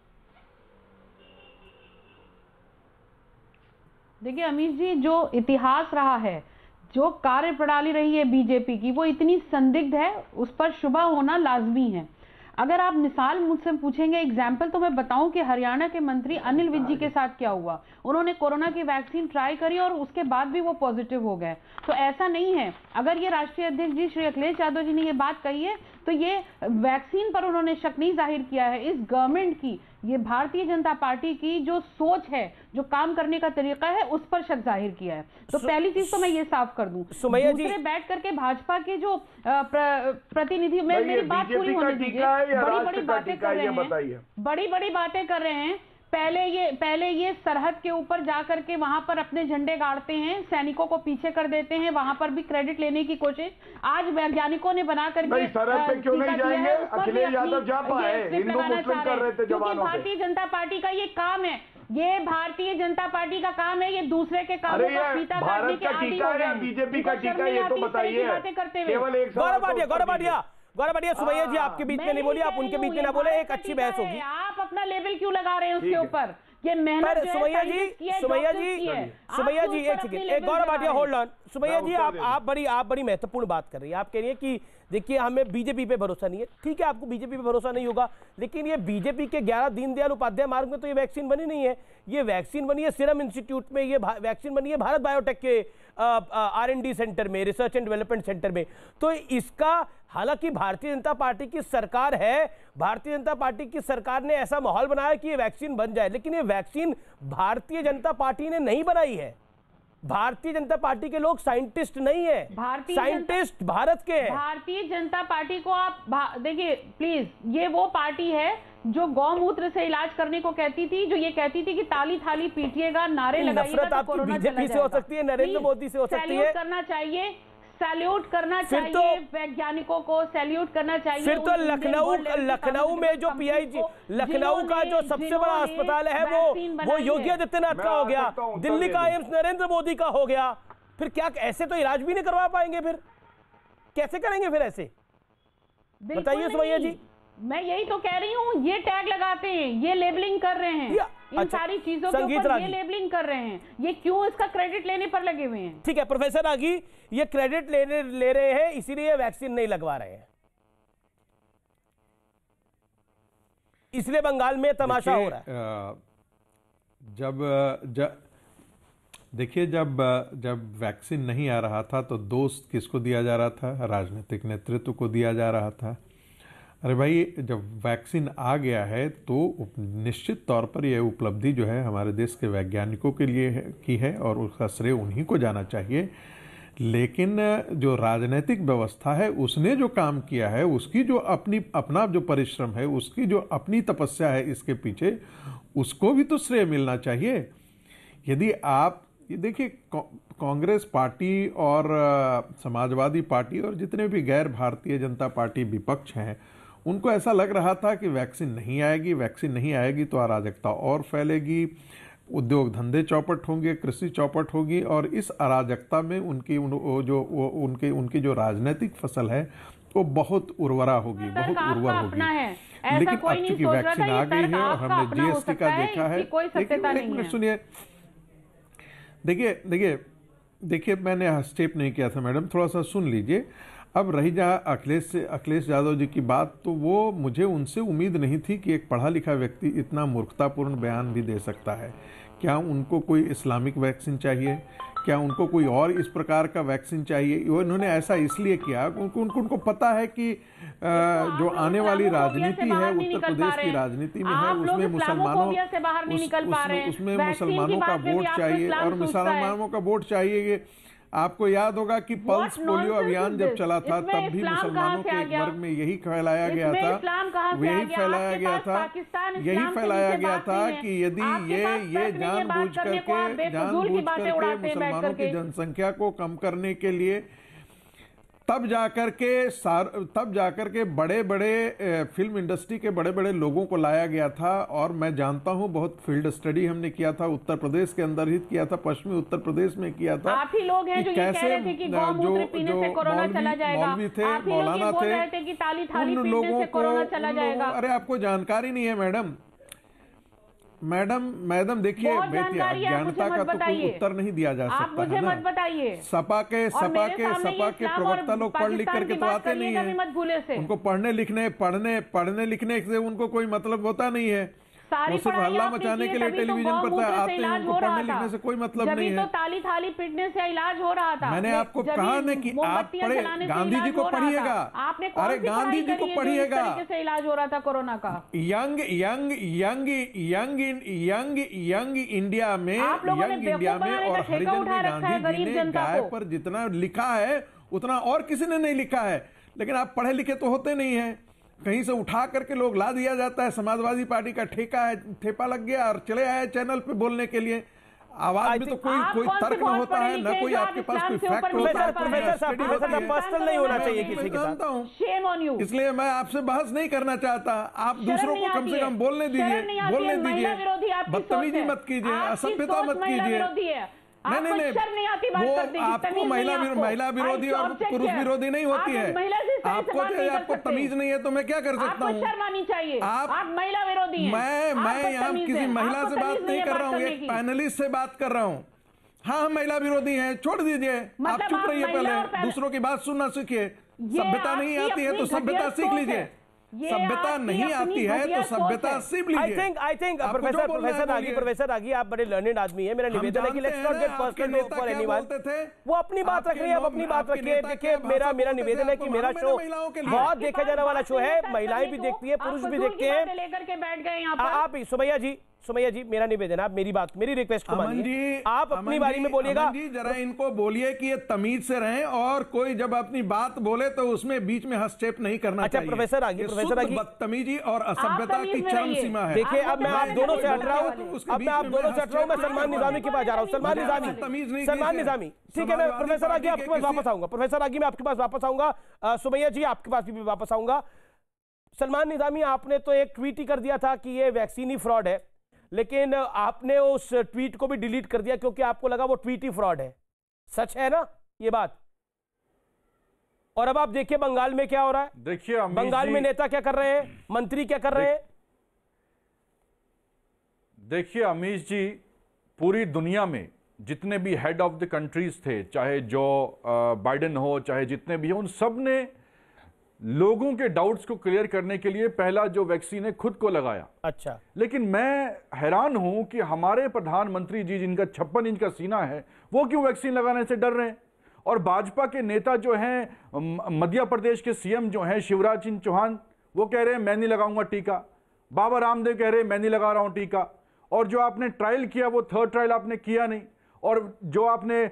[SPEAKER 11] देखिए अमीर जी, जो इतिहास रहा है, जो कार्य प्रणाली रही है बीजेपी की, वो इतनी संदिग्ध है, उस पर शुबा होना लाजमी है। अगर आप मिसाल मुझसे पूछेंगे, एग्जाम्पल, तो मैं बताऊं कि हरियाणा के मंत्री अनिल विज जी के साथ क्या हुआ। उन्होंने कोरोना की वैक्सीन ट्राई करी और उसके बाद भी वो पॉजिटिव हो गए। तो ऐसा नहीं है, अगर ये राष्ट्रीय अध्यक्ष जी श्री अखिलेश यादव जी ने ये बात कही है तो ये वैक्सीन पर उन्होंने शक नहीं जाहिर किया है। इस गवर्नमेंट की, ये भारतीय जनता पार्टी की जो सोच है, जो काम करने का तरीका है, उस पर शक जाहिर किया है। तो पहली चीज तो मैं ये साफ कर दूं। दूसरे बैठ करके भाजपा के जो प्र, प्रतिनिधि, मैं मेरी बात पूरी होने दीजिए, बड़ी बड़ी बातें कर रहे हैं, बड़ी बड़ी बातें कर रहे हैं। पहले ये पहले ये सरहद के ऊपर जाकर के वहां पर अपने झंडे गाड़ते हैं, सैनिकों को पीछे कर देते हैं, वहां पर भी क्रेडिट लेने की कोशिश आज वैज्ञानिकों ने बना करके
[SPEAKER 10] सरहद पे क्यों नहीं जाएंगे? अखिलेश यादव जा पाए, हिंदू मुस्लिम कर रहे थे जवानों पे।
[SPEAKER 11] भारतीय जनता पार्टी का ये काम है, ये भारतीय जनता पार्टी का काम है, ये दूसरे के कामों का फीता काटने के आदी हो गए हैं।
[SPEAKER 10] बीजेपी का टीका, ये तो बताइए।
[SPEAKER 11] बातें करते हुए
[SPEAKER 10] केवल एक
[SPEAKER 1] गौरव भाटिया, गौरव भाटिया गौरव भाटिया सुमैया जी आपके बीच में नहीं बोली, आप उनके बीच में ना बोले, एक अच्छी बहस होगी।
[SPEAKER 11] आप अपना लेवल क्यों लगा रहे हैं उसके ऊपर? ये मेहनत
[SPEAKER 1] सुमैया जी सुमैया जी सुमैया जी एक सेकंड, एक गौरव भाटिया होल्ड ऑन। सुमैया जी, आप आप बड़ी आप बड़ी महत्वपूर्ण बात कर रही है। आप कह रही है कि देखिए हमें बीजेपी पे भरोसा नहीं है। ठीक है, आपको बीजेपी पे भरोसा नहीं होगा, लेकिन ये बीजेपी के ग्यारह दीनदयाल उपाध्याय मार्ग में तो ये वैक्सीन बनी नहीं है। ये वैक्सीन बनी है सीरम इंस्टीट्यूट में, ये वैक्सीन बनी है भारत बायोटेक के आर एंड डी सेंटर में, रिसर्च एंड डेवलपमेंट सेंटर में। तो इसका, हालांकि भारतीय जनता पार्टी की सरकार है, भारतीय जनता पार्टी की सरकार ने ऐसा माहौल बनाया कि ये वैक्सीन बन जाए, लेकिन ये वैक्सीन भारतीय जनता पार्टी ने नहीं बनाई है। भारतीय जनता पार्टी के लोग साइंटिस्ट नहीं है, साइंटिस्ट भारत के हैं।
[SPEAKER 11] भारतीय जनता पार्टी को आप देखिए प्लीज, ये वो पार्टी है जो गौमूत्र से इलाज करने को कहती थी, जो ये कहती थी कि ताली थाली पीटिएगा, नारे लगाइएगा तो कोरोना चला जाएगा।
[SPEAKER 1] से हो सकती है, नरेंद्र मोदी से हो सकती है।
[SPEAKER 11] करना चाहिए, सैल्यूट करना चाहिए तो, वैज्ञानिकों को सैल्यूट करना चाहिए।
[SPEAKER 1] फिर तो लखनऊ लखनऊ में जो पीआईजी लखनऊ का जो सबसे बड़ा अस्पताल है वो वो योगी आदित्यनाथ का हो गया, दिल्ली का एम्स नरेंद्र मोदी का हो गया। फिर क्या ऐसे तो इलाज भी नहीं करवा पाएंगे? फिर कैसे करेंगे फिर ऐसे? बताइए सुमैया जी।
[SPEAKER 11] मैं यही तो कह रही हूँ, ये टैग लगाते हैं, ये लेबलिंग कर रहे हैं, इन अच्छा, सारी चीजों के ऊपर ये लेबलिंग कर रहे हैं, ये क्यों इसका क्रेडिट लेने पर लगे हुए हैं?
[SPEAKER 1] ठीक है प्रोफेसर रागी, ये क्रेडिट लेने ले रहे हैं इसीलिए वैक्सीन नहीं लगवा रहे हैं, इसलिए बंगाल में तमाशा हो रहा है।
[SPEAKER 12] जब जब देखिए जब जब वैक्सीन नहीं आ रहा था तो दोस्त किसको दिया जा रहा था? राजनीतिक नेतृत्व को दिया जा रहा था। अरे भाई, जब वैक्सीन आ गया है तो निश्चित तौर पर यह उपलब्धि जो है हमारे देश के वैज्ञानिकों के लिए है, की है और उसका श्रेय उन्हीं को जाना चाहिए। लेकिन जो राजनीतिक व्यवस्था है उसने जो काम किया है, उसकी जो अपनी अपना जो परिश्रम है, उसकी जो अपनी तपस्या है इसके पीछे, उसको भी तो श्रेय मिलना चाहिए। यदि आप ये देखिए, कांग्रेस पार्टी और समाजवादी पार्टी और जितने भी गैर भारतीय जनता पार्टी विपक्ष हैं, उनको ऐसा लग रहा था कि वैक्सीन नहीं आएगी, वैक्सीन नहीं आएगी तो अराजकता और फैलेगी, उद्योग धंधे चौपट होंगे, कृषि चौपट होगी और इस अराजकता में उनकी उन, जो वो, उनके उनकी जो राजनीतिक फसल है वो बहुत उर्वरा होगी, बहुत उर्वर होगी। लेकिन अब चूंकि वैक्सीन आ गई है और हमने जीएसटी का देखा है, सुनिए, देखिए देखिए देखिए मैंने हस्तक्षेप नहीं किया था मैडम, थोड़ा सा सुन लीजिए। अब रही जहाँ अखिलेश से अखिलेश यादव जी की बात, तो वो मुझे उनसे उम्मीद नहीं थी कि एक पढ़ा लिखा व्यक्ति इतना मूर्खतापूर्ण बयान भी दे सकता है। क्या उनको कोई इस्लामिक वैक्सीन चाहिए? क्या उनको कोई और इस प्रकार का वैक्सीन चाहिए? वो इन्होंने ऐसा इसलिए किया उनको उनको, उनको पता है कि आ, जो आने वाली राजनीति है उत्तर प्रदेश की राजनीति में है, उसमें मुसलमानों उसमें मुसलमानों का वोट चाहिए और मुसलमानों का वोट चाहिए। आपको याद होगा कि पल्स पोलियो अभियान जब चला था तब भी मुसलमानों के एक वर्ग में यही फैलाया गया था यही फैलाया गया था यही फैलाया गया था कि यदि ये ये जानबूझ करके जानबूझ करके मुसलमानों की जनसंख्या को कम करने के लिए तब जाकर के सार तब जाकर के बड़े बड़े फिल्म इंडस्ट्री के बड़े बड़े लोगों को लाया गया था। और मैं जानता हूं, बहुत फील्ड स्टडी हमने किया था, उत्तर प्रदेश के अंदर ही किया था, पश्चिमी उत्तर प्रदेश में किया था।
[SPEAKER 11] आप ही लोग हैं जो ये कह रहे थे कि गौमूत्र पीने से कोरोना चला जाएगा,
[SPEAKER 12] मौलवी थे, मौलाना थे, उन लोगों को, अरे आपको जानकारी नहीं है मैडम मैडम मैडम देखिए, अज्ञानता का तो कोई उत्तर नहीं दिया जा सकता है ना। सपा के सपा के सपा के प्रवक्ता लोग पढ़ लिख करके तो आते नहीं है, उनको पढ़ने लिखने पढ़ने पढ़ने लिखने से उनको कोई मतलब होता नहीं है, वो सिर्फ हल्ला मचाने के लिए टेलीविजन पर आते हैं, उनको पढ़ने लिखने से कोई मतलब नहीं है।
[SPEAKER 11] तो ताली थाली पीटने से इलाज हो रहा था।
[SPEAKER 12] मैंने आपको कहा ना कि आप पढ़े, गांधी जी को पढ़िएगा, अरे गांधी जी को पढ़िएगा,
[SPEAKER 11] इलाज हो रहा था कोरोना का।
[SPEAKER 12] Young Young Young Young Young Young India में यंग इंडिया में और हरिजन में गांधी जी ने गाय पर जितना लिखा है उतना और किसी ने नहीं लिखा है। लेकिन आप पढ़े लिखे तो होते नहीं है, कहीं से उठा करके लोग ला दिया जाता है। समाजवादी पार्टी का ठेका है, ठेपा लग गया और चले आए चैनल पे बोलने के लिए। आवाज में तो कोई कोई तर्क न होता है, न कोई आपके पास कोई फैक्ट होता है।
[SPEAKER 1] पर्सनल नहीं होना चाहिए किसी के साथ,
[SPEAKER 12] इसलिए मैं आपसे बहस नहीं करना चाहता। आप दूसरों को कम से कम बोलने दीजिए, बोलने दीजिए, बदतमीजी मत कीजिए, असभ्यता मत कीजिए। नहीं नहीं नहीं, वो आपको महिला महिला विरोधी और पुरुष विरोधी नहीं होती है। आपको आपको तमीज नहीं है तो मैं क्या कर सकता हूँ?
[SPEAKER 11] शर्म आनी चाहिए।
[SPEAKER 12] आप
[SPEAKER 11] महिला विरोधी हैं।
[SPEAKER 12] मैं मैं यहाँ किसी महिला से बात नहीं कर रहा हूँ, एक पैनलिस्ट से बात कर रहा हूँ। हाँ, हम महिला विरोधी हैं, छोड़ दीजिए, आप चुप रहिए, पहले दूसरों की बात सुनना सीखिए। सभ्यता नहीं आती है तो सभ्यता सीख लीजिए, सभ्यता नहीं आती है तो सभ्यता सीख लीजिए।
[SPEAKER 1] I think I think professor professor Ragi professor Ragi आप बड़े लर्निंड आदमी है, मेरा निवेदन है कि let's not get personal for anyone. वो अपनी बात रख रही है, आप अपनी बात रखिए। देखिए, मेरा मेरा निवेदन है कि मेरा शो बहुत देखा जाने वाला शो है, महिलाएं भी देखती है, पुरुष भी देखते हैं।
[SPEAKER 11] लेकर के बैठ गए यहाँ पर
[SPEAKER 1] आप सुमैया जी, सुमैया जी, मेरा निवेदन, आप मेरी बात, मेरी रिक्वेस्ट को
[SPEAKER 12] अमन
[SPEAKER 1] मानिए,
[SPEAKER 12] जी,
[SPEAKER 1] आप अपनी
[SPEAKER 12] अमन
[SPEAKER 1] बारी
[SPEAKER 12] जी,
[SPEAKER 1] में बोलिएगा।
[SPEAKER 12] अमन जी जरा इनको बोलिए कि ये तमीज से रहें और कोई जब अपनी बात बोले तो उसमें बीच में हस्तक्षेप नहीं करना
[SPEAKER 1] अच्छा,
[SPEAKER 12] चाहिए।
[SPEAKER 1] प्रोफेसर आगे,
[SPEAKER 12] ये
[SPEAKER 1] प्रोफेसर
[SPEAKER 12] शुद्ध
[SPEAKER 1] आगे,
[SPEAKER 12] बदतमीजी और असभ्यता की चरम सीमा है।
[SPEAKER 1] देखिए, अब मैं आप दोनों से हट रहा हूँ, अब मैं आप दोनों से हट रहा हूँ, मैं सलमान निजामी के पास जा रहा हूँ। सलमान निजामी, सलमान निजामी, ठीक है, मैं प्रोफेसर आगे आपके पास वापस आऊंगा। प्रोफेसर आगे मैं आपके पास वापस आऊंगा। सुमैया जी, आपके पास भी वापस आऊंगा। सलमान निजामी, आपने तो एक ट्वीट ही कर दिया था कि ये वैक्सीन ही फ्रॉड है, लेकिन आपने उस ट्वीट को भी डिलीट कर दिया क्योंकि आपको लगा वो ट्वीट ही फ्रॉड है। सच है ना ये बात? और अब आप देखिए बंगाल में क्या हो रहा है।
[SPEAKER 13] देखिए
[SPEAKER 1] बंगाल में नेता क्या कर रहे हैं, मंत्री क्या कर रहे हैं।
[SPEAKER 13] देखिए अमीश जी, पूरी दुनिया में जितने भी हेड ऑफ द कंट्रीज थे, चाहे जो बाइडेन हो, चाहे जितने भी हो, उन सब ने लोगों के डाउट्स को क्लियर करने के लिए पहला जो वैक्सीन है खुद को लगाया।
[SPEAKER 1] अच्छा,
[SPEAKER 13] लेकिन मैं हैरान हूं कि हमारे प्रधानमंत्री जी, जिनका छप्पन इंच का सीना है, वो क्यों वैक्सीन लगाने से डर रहे हैं। और भाजपा के नेता जो हैं, मध्य प्रदेश के सीएम जो हैं शिवराज सिंह चौहान, वो कह रहे हैं मैं नहीं लगाऊंगा टीका। बाबा रामदेव कह रहे हैं मैं नहीं लगा रहा हूं टीका। और जो आपने ट्रायल किया वो थर्ड ट्रायल आपने किया नहीं। और जो आपने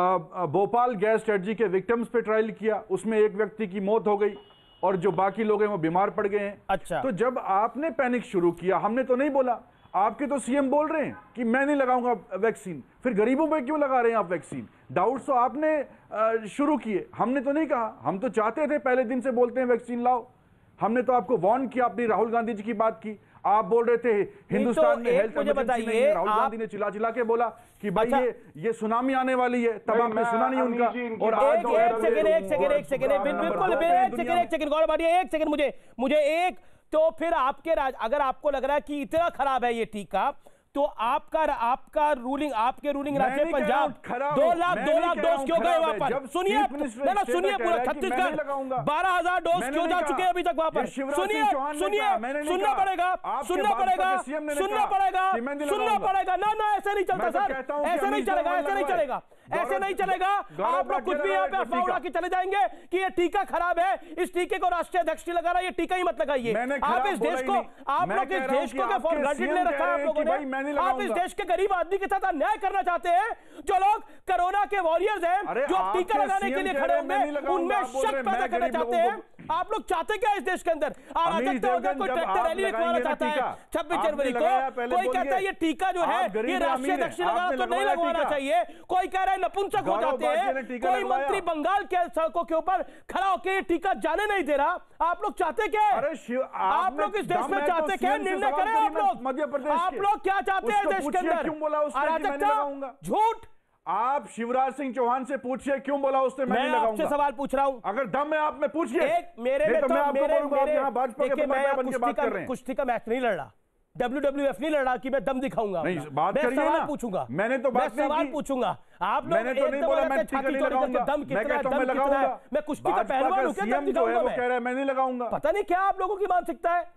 [SPEAKER 13] भोपाल गैस ट्रेजेडी के विक्टिम्स पे ट्रायल किया, उसमें एक व्यक्ति की मौत हो गई और जो बाकी लोग हैं वो बीमार पड़ गए हैं।
[SPEAKER 1] अच्छा, तो
[SPEAKER 13] जब आपने पैनिक शुरू किया, हमने तो नहीं बोला, आपके तो सीएम बोल रहे हैं कि मैं नहीं लगाऊंगा वैक्सीन, फिर गरीबों पे क्यों लगा रहे हैं आप वैक्सीन? डाउट्स तो आपने शुरू किए, हमने तो नहीं कहा। हम तो चाहते थे, पहले दिन से बोलते हैं वैक्सीन लाओ। हमने तो आपको वार्न किया, अपनी राहुल गांधी जी की बात की, आप बोल रहे थे हिंदुस्तान में हेल्थ इमरजेंसी नहीं है। राहुल गांधी ने चिल्ला चिल्ला के बोला कि भाई
[SPEAKER 1] अच्छा,
[SPEAKER 13] ये ये सुनामी आने वाली है, तब आपने सुना नहीं उनका।
[SPEAKER 1] और आज एक सेकंड एक सेकंड एक सेकंड बिल्कुल एक सेकंड एक सेकंड गौरव भाटिया, एक सेकंड मुझे मुझे एक तो फिर आपके राज, अगर आपको लग रहा है कि इतना खराब है ये टीका, तो आपका आपका रूलिंग आपके रूलिंग राज्य पंजाब दो लाख दो लाख डोज क्यों गए वहां पर? सुनिए ना ना सुनिए, पूरा छत्तीसगढ़ बारह हजार डोज क्यों जा चुके हैं अभी तक वहां पर? सुनिए सुनिए सुनना पड़ेगा सुनना पड़ेगा सुनना पड़ेगा सुनना पड़ेगा ना ना ऐसे नहीं चलता सर, ऐसे नहीं चलेगा, ऐसे नहीं चलेगा, ऐसे नहीं चलेगा। आप लोग कुछ भी यहाँ पे अफवाह उड़ा के चले जाएंगे कि ये टीका खराब है, इस टीके को राष्ट्रीय अध्यक्ष ने लगा रहा है, ये टीका ही मत लगाइए। आप इस देश को आप लोग इस देश को फॉर ग्रांटेड ले रखा है आप लोगों ने। आप इस देश के गरीब आदमी के साथ अन्याय करना चाहते हैं। जो लोग कोरोना के वॉरियर्स हैं, जो टीका लगाने के लिए खड़े होंगे, उनमें शक पैदा करना चाहते हैं। आप लोग चाहते क्या इस देश के अंदर? अराजकता हो गया, कोई ट्रैक्टर रैली निकलवाना चाहता है छब्बीस जनवरी को, कोई कहता है ये टीका जो है ये राष्ट्रीय अध्यक्ष ने लगाना तो नहीं लगवाना चाहिए, कोई कह रहा है नपुंसक हो जाते हैं, कोई मंत्री बंगाल के सड़कों के ऊपर खड़ा होकर ये टीका जाने नहीं दे रहा। आप लोग चाहते क्या है? आप लोग इस देश में चाहते क्या? निर्णय करें आप लोग।
[SPEAKER 13] मध्य प्रदेश
[SPEAKER 1] आप लोग क्या चाहते हैं देश के अंदर?
[SPEAKER 13] क्यों बोला उसने
[SPEAKER 1] अराजकता, झूठ।
[SPEAKER 13] आप शिवराज सिंह चौहान से पूछिए क्यों बोला उसने मैं,
[SPEAKER 1] मैं नहीं लगाऊंगा। आपसे सवाल पूछ रहा हूं,
[SPEAKER 13] अगर दम है आप में पूछिए।
[SPEAKER 1] एक मेरे में
[SPEAKER 13] तो,
[SPEAKER 1] तो
[SPEAKER 13] मैं आपको
[SPEAKER 1] मेरे
[SPEAKER 13] बोलूंगा, आप यहां भाजपा के प्रवक्ता बन के बात कर रहे हैं।
[SPEAKER 1] कुश्ती का मैच नहीं लड़ रहा, डब्ल्यू डब्ल्यू एफ नहीं लड़ रहा कि मैं दम दिखाऊंगा।
[SPEAKER 13] नहीं, बात करिए ना।
[SPEAKER 1] सवाल पूछूंगा,
[SPEAKER 13] मैंने तो बात नहीं
[SPEAKER 1] सवाल
[SPEAKER 13] की।
[SPEAKER 1] पूछूंगा। आप लोग
[SPEAKER 13] मैंने तो नहीं बोला मैं टीका नहीं लगाऊंगा,
[SPEAKER 1] दम कितना है, दम कितना है? मैं कुश्ती का पहलवान हूं, क्या दम दिखाऊंगा?
[SPEAKER 13] वो कह रहा है मैं नहीं लगाऊंगा।
[SPEAKER 1] पता नहीं क्या आप लोगों की मानसिकता है।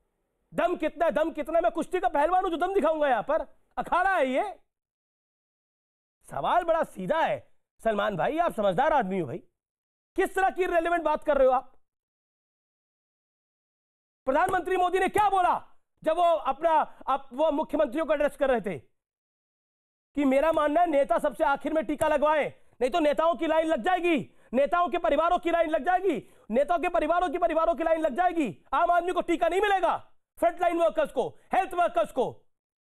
[SPEAKER 1] दम कितना है, दम कितना है? मैं कुश्ती का पहलवान हूं जो दम दिखाऊंगा? यहां पर अखाड़ा है ये। सवाल बड़ा सीधा है सलमान भाई, आप समझदार आदमी हो भाई, किस तरह की रेलेवेंट बात कर रहे हो आप? प्रधानमंत्री मोदी ने क्या बोला जब वो अपना अप, वो मुख्यमंत्रियों को एड्रेस कर रहे थे कि मेरा मानना है नेता सबसे आखिर में टीका लगवाएं, नहीं तो नेताओं की लाइन लग जाएगी, नेताओं के परिवारों की लाइन लग जाएगी, नेताओं के परिवारों की परिवारों की लाइन लग जाएगी। आम आदमी को टीका नहीं मिलेगा, फ्रंटलाइन वर्कर्स को, हेल्थ वर्कर्स को,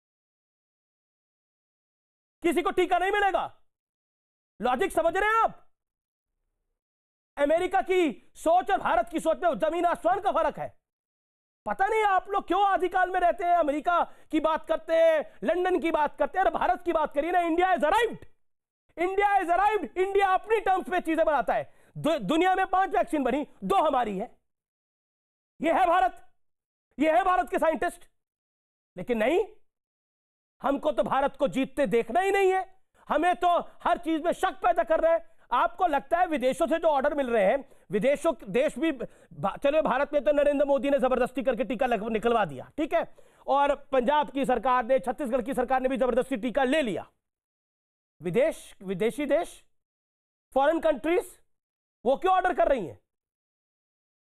[SPEAKER 1] किसी को टीका नहीं मिलेगा। लॉजिक समझ रहे हैं आप? अमेरिका की सोच और भारत की सोच में जमीन आसमान का फर्क है। पता नहीं आप लोग क्यों आधिकाल में रहते हैं, अमेरिका की बात करते हैं, लंदन की बात करते हैं, और भारत की बात करिए ना। India is arrived, India is arrived. India अपनी टर्म्स पे चीजें बनाता है। दु, दुनिया में पांच वैक्सीन बनी, दो हमारी है। यह है भारत, यह है भारत के साइंटिस्ट। लेकिन नहीं, हमको तो भारत को जीतते देखना ही नहीं है। हमें तो हर चीज में शक पैदा कर रहे हैं। आपको लगता है विदेशों से जो ऑर्डर मिल रहे हैं, विदेशों देश भी, चलो भारत में तो नरेंद्र मोदी ने जबरदस्ती करके टीका निकलवा दिया, ठीक है, और पंजाब की सरकार ने, छत्तीसगढ़ की सरकार ने भी जबरदस्ती टीका ले लिया। विदेश, विदेशी देश, फॉरेन कंट्रीज, वो क्यों ऑर्डर कर रही हैं?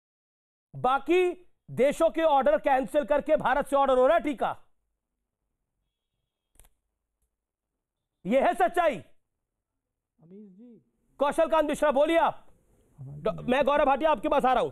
[SPEAKER 1] बाकी देशों के ऑर्डर कैंसिल करके भारत से ऑर्डर हो रहा है टीका। ये है सच्चाई। कौशल कांत मिश्रा बोलिए आप। मैं गौरव भाटिया आपके पास आ रहा हूं,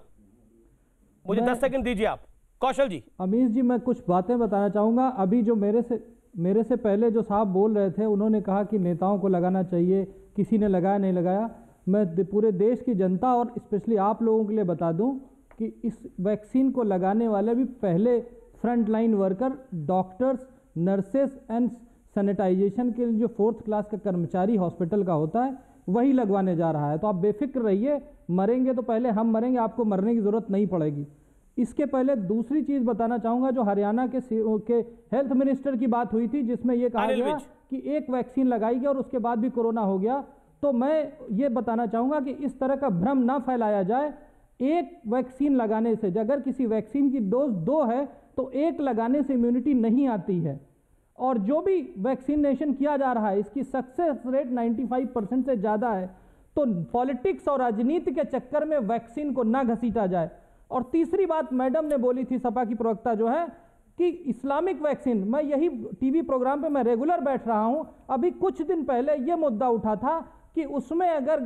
[SPEAKER 1] मुझे दस सेकंड दीजिए आप। कौशल जी।
[SPEAKER 8] अमीश जी, मैं कुछ बातें बताना चाहूंगा। अभी जो मेरे से मेरे से पहले जो साहब बोल रहे थे, उन्होंने कहा कि नेताओं को लगाना चाहिए, किसी ने लगाया नहीं लगाया। मैं पूरे देश की जनता और स्पेशली आप लोगों के लिए बता दूं कि इस वैक्सीन को लगाने वाले भी पहले front line worker, doctors, nurses and sanitization के लिए जो फोर्थ क्लास का कर्मचारी हॉस्पिटल का होता है, वही लगवाने जा रहा है। तो आप बेफिक्र रहिए, मरेंगे तो पहले हम मरेंगे, आपको मरने की ज़रूरत नहीं पड़ेगी। इसके पहले दूसरी चीज़ बताना चाहूँगा, जो हरियाणा के के हेल्थ मिनिस्टर की बात हुई थी, जिसमें यह कहा गया कि एक वैक्सीन लगाई गई और उसके बाद भी कोरोना हो गया। तो मैं ये बताना चाहूँगा कि इस तरह का भ्रम ना फैलाया जाए। एक वैक्सीन लगाने से, अगर किसी वैक्सीन की डोज दो है तो एक लगाने से इम्यूनिटी नहीं आती है। और जो भी वैक्सीनेशन किया जा रहा है, इसकी सक्सेस रेट पचानवे परसेंट से ज़्यादा है। तो पॉलिटिक्स और राजनीति के चक्कर में वैक्सीन को ना घसीटा जाए। और तीसरी बात मैडम ने बोली थी, सपा की प्रवक्ता जो है, कि इस्लामिक वैक्सीन, मैं यही टीवी प्रोग्राम पे मैं रेगुलर बैठ रहा हूं। अभी कुछ दिन पहले यह मुद्दा उठा था कि उसमें अगर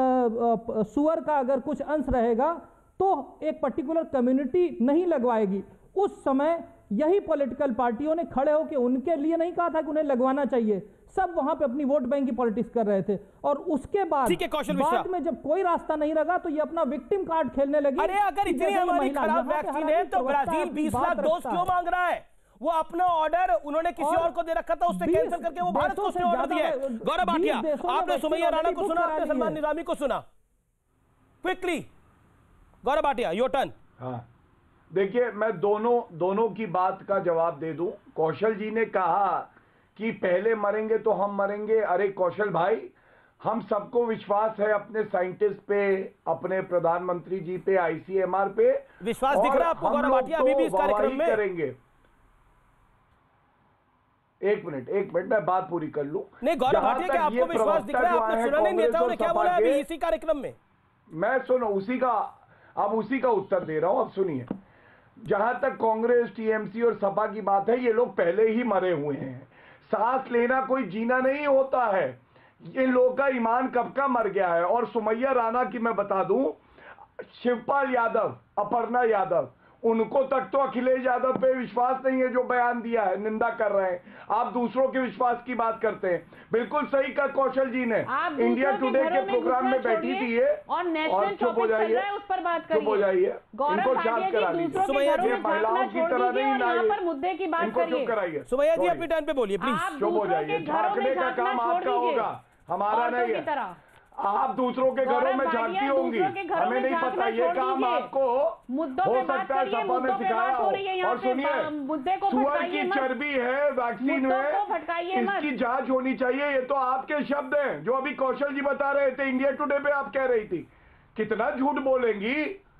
[SPEAKER 8] सुअर का अगर कुछ अंश रहेगा तो एक पर्टिकुलर कम्युनिटी नहीं लगवाएगी। उस समय यही पॉलिटिकल पार्टियों ने खड़े होकर उनके लिए नहीं कहा था कि उन्हें लगवाना चाहिए, सब वहां पे अपनी वोट बैंक की पॉलिटिक्स कर रहे थे। और उसके बाद बाद में जब कोई रास्ता नहीं लगा तो ये अपना विक्टिम कार्ड खेलने लगी।
[SPEAKER 1] अरे अगर इतनी हमारी खराब वैक्सीन है तो ब्राजील बीस लाख डोज क्यों मांग रहा है? वो अपना ऑर्डर उन्होंने किसी और, और को दे रखा था, उससे कैंसिल करके वो भारत को उसने ऑर्डर दिया है। गौरव भाटिया, आपने सुमैया राणा को सुना, आपने सलमान निजामी को सुना। Quickly Gaurav Bhatia, your turn.
[SPEAKER 10] हाँ, देखिए मैं दोनों दोनों की बात का जवाब दे दूं। कौशल जी ने कहा कि पहले मरेंगे तो हम मरेंगे। अरे कौशल भाई, हम सबको विश्वास है अपने साइंटिस्ट पे, अपने प्रधानमंत्री जी पे, आईसीएमआर पे
[SPEAKER 1] विश्वास दिख रहा है आपको गौरव भाटिया अभी भी इस कार्यक्रम में?
[SPEAKER 10] करेंगे। एक मिनट एक मिनट मैं बात पूरी कर लूं।
[SPEAKER 1] नहीं गौरव भाटिया, क्या आपको विश्वास दिख रहा है? आपने सुना नहीं नेताओं ने क्या बोला अभी इसी कार्यक्रम में?
[SPEAKER 10] मैं सुनो उसी का अब उसी का उत्तर दे रहा हूं। अब सुनिए, जहां तक कांग्रेस, टीएमसी और सपा की बात है, ये लोग पहले ही मरे हुए हैं। सांस लेना कोई जीना नहीं होता है। इन लोगों का ईमान कब का मर गया है। और सुमैया राणा की मैं बता दूं, शिवपाल यादव, अपर्णा यादव, उनको तक तो अखिलेश यादव पे विश्वास नहीं है जो बयान दिया है, निंदा कर रहे हैं। आप दूसरों के विश्वास की बात करते हैं। बिल्कुल सही कहा कौशल जी ने। इंडिया टुडे के प्रोग्राम में बैठी थी ये, और चुप हो जाइए, चुप हो जाइए, इनको शांत करा लीजिए। महिलाओं की तरह नहीं ना,
[SPEAKER 11] मुद्दे की बात
[SPEAKER 10] इनको चुप कराइए।
[SPEAKER 1] सुमैया जी अपनी टर्न पे बोलिए प्लीज।
[SPEAKER 10] चुप हो जाइए, झांकने का काम आपका होगा, हमारा नहीं है। आप दूसरों के घरों में झांकती होंगी, हमें नहीं पता। ये काम आपको हो सकता है सपा में सिखाया हो। और सुनिए, सुअर की चर्बी है वैक्सीन में, इसकी जांच होनी चाहिए। ये तो आपके शब्द हैं जो अभी कौशल जी बता रहे थे, इंडिया टुडे पे आप कह रही थी। कितना झूठ बोलेंगी,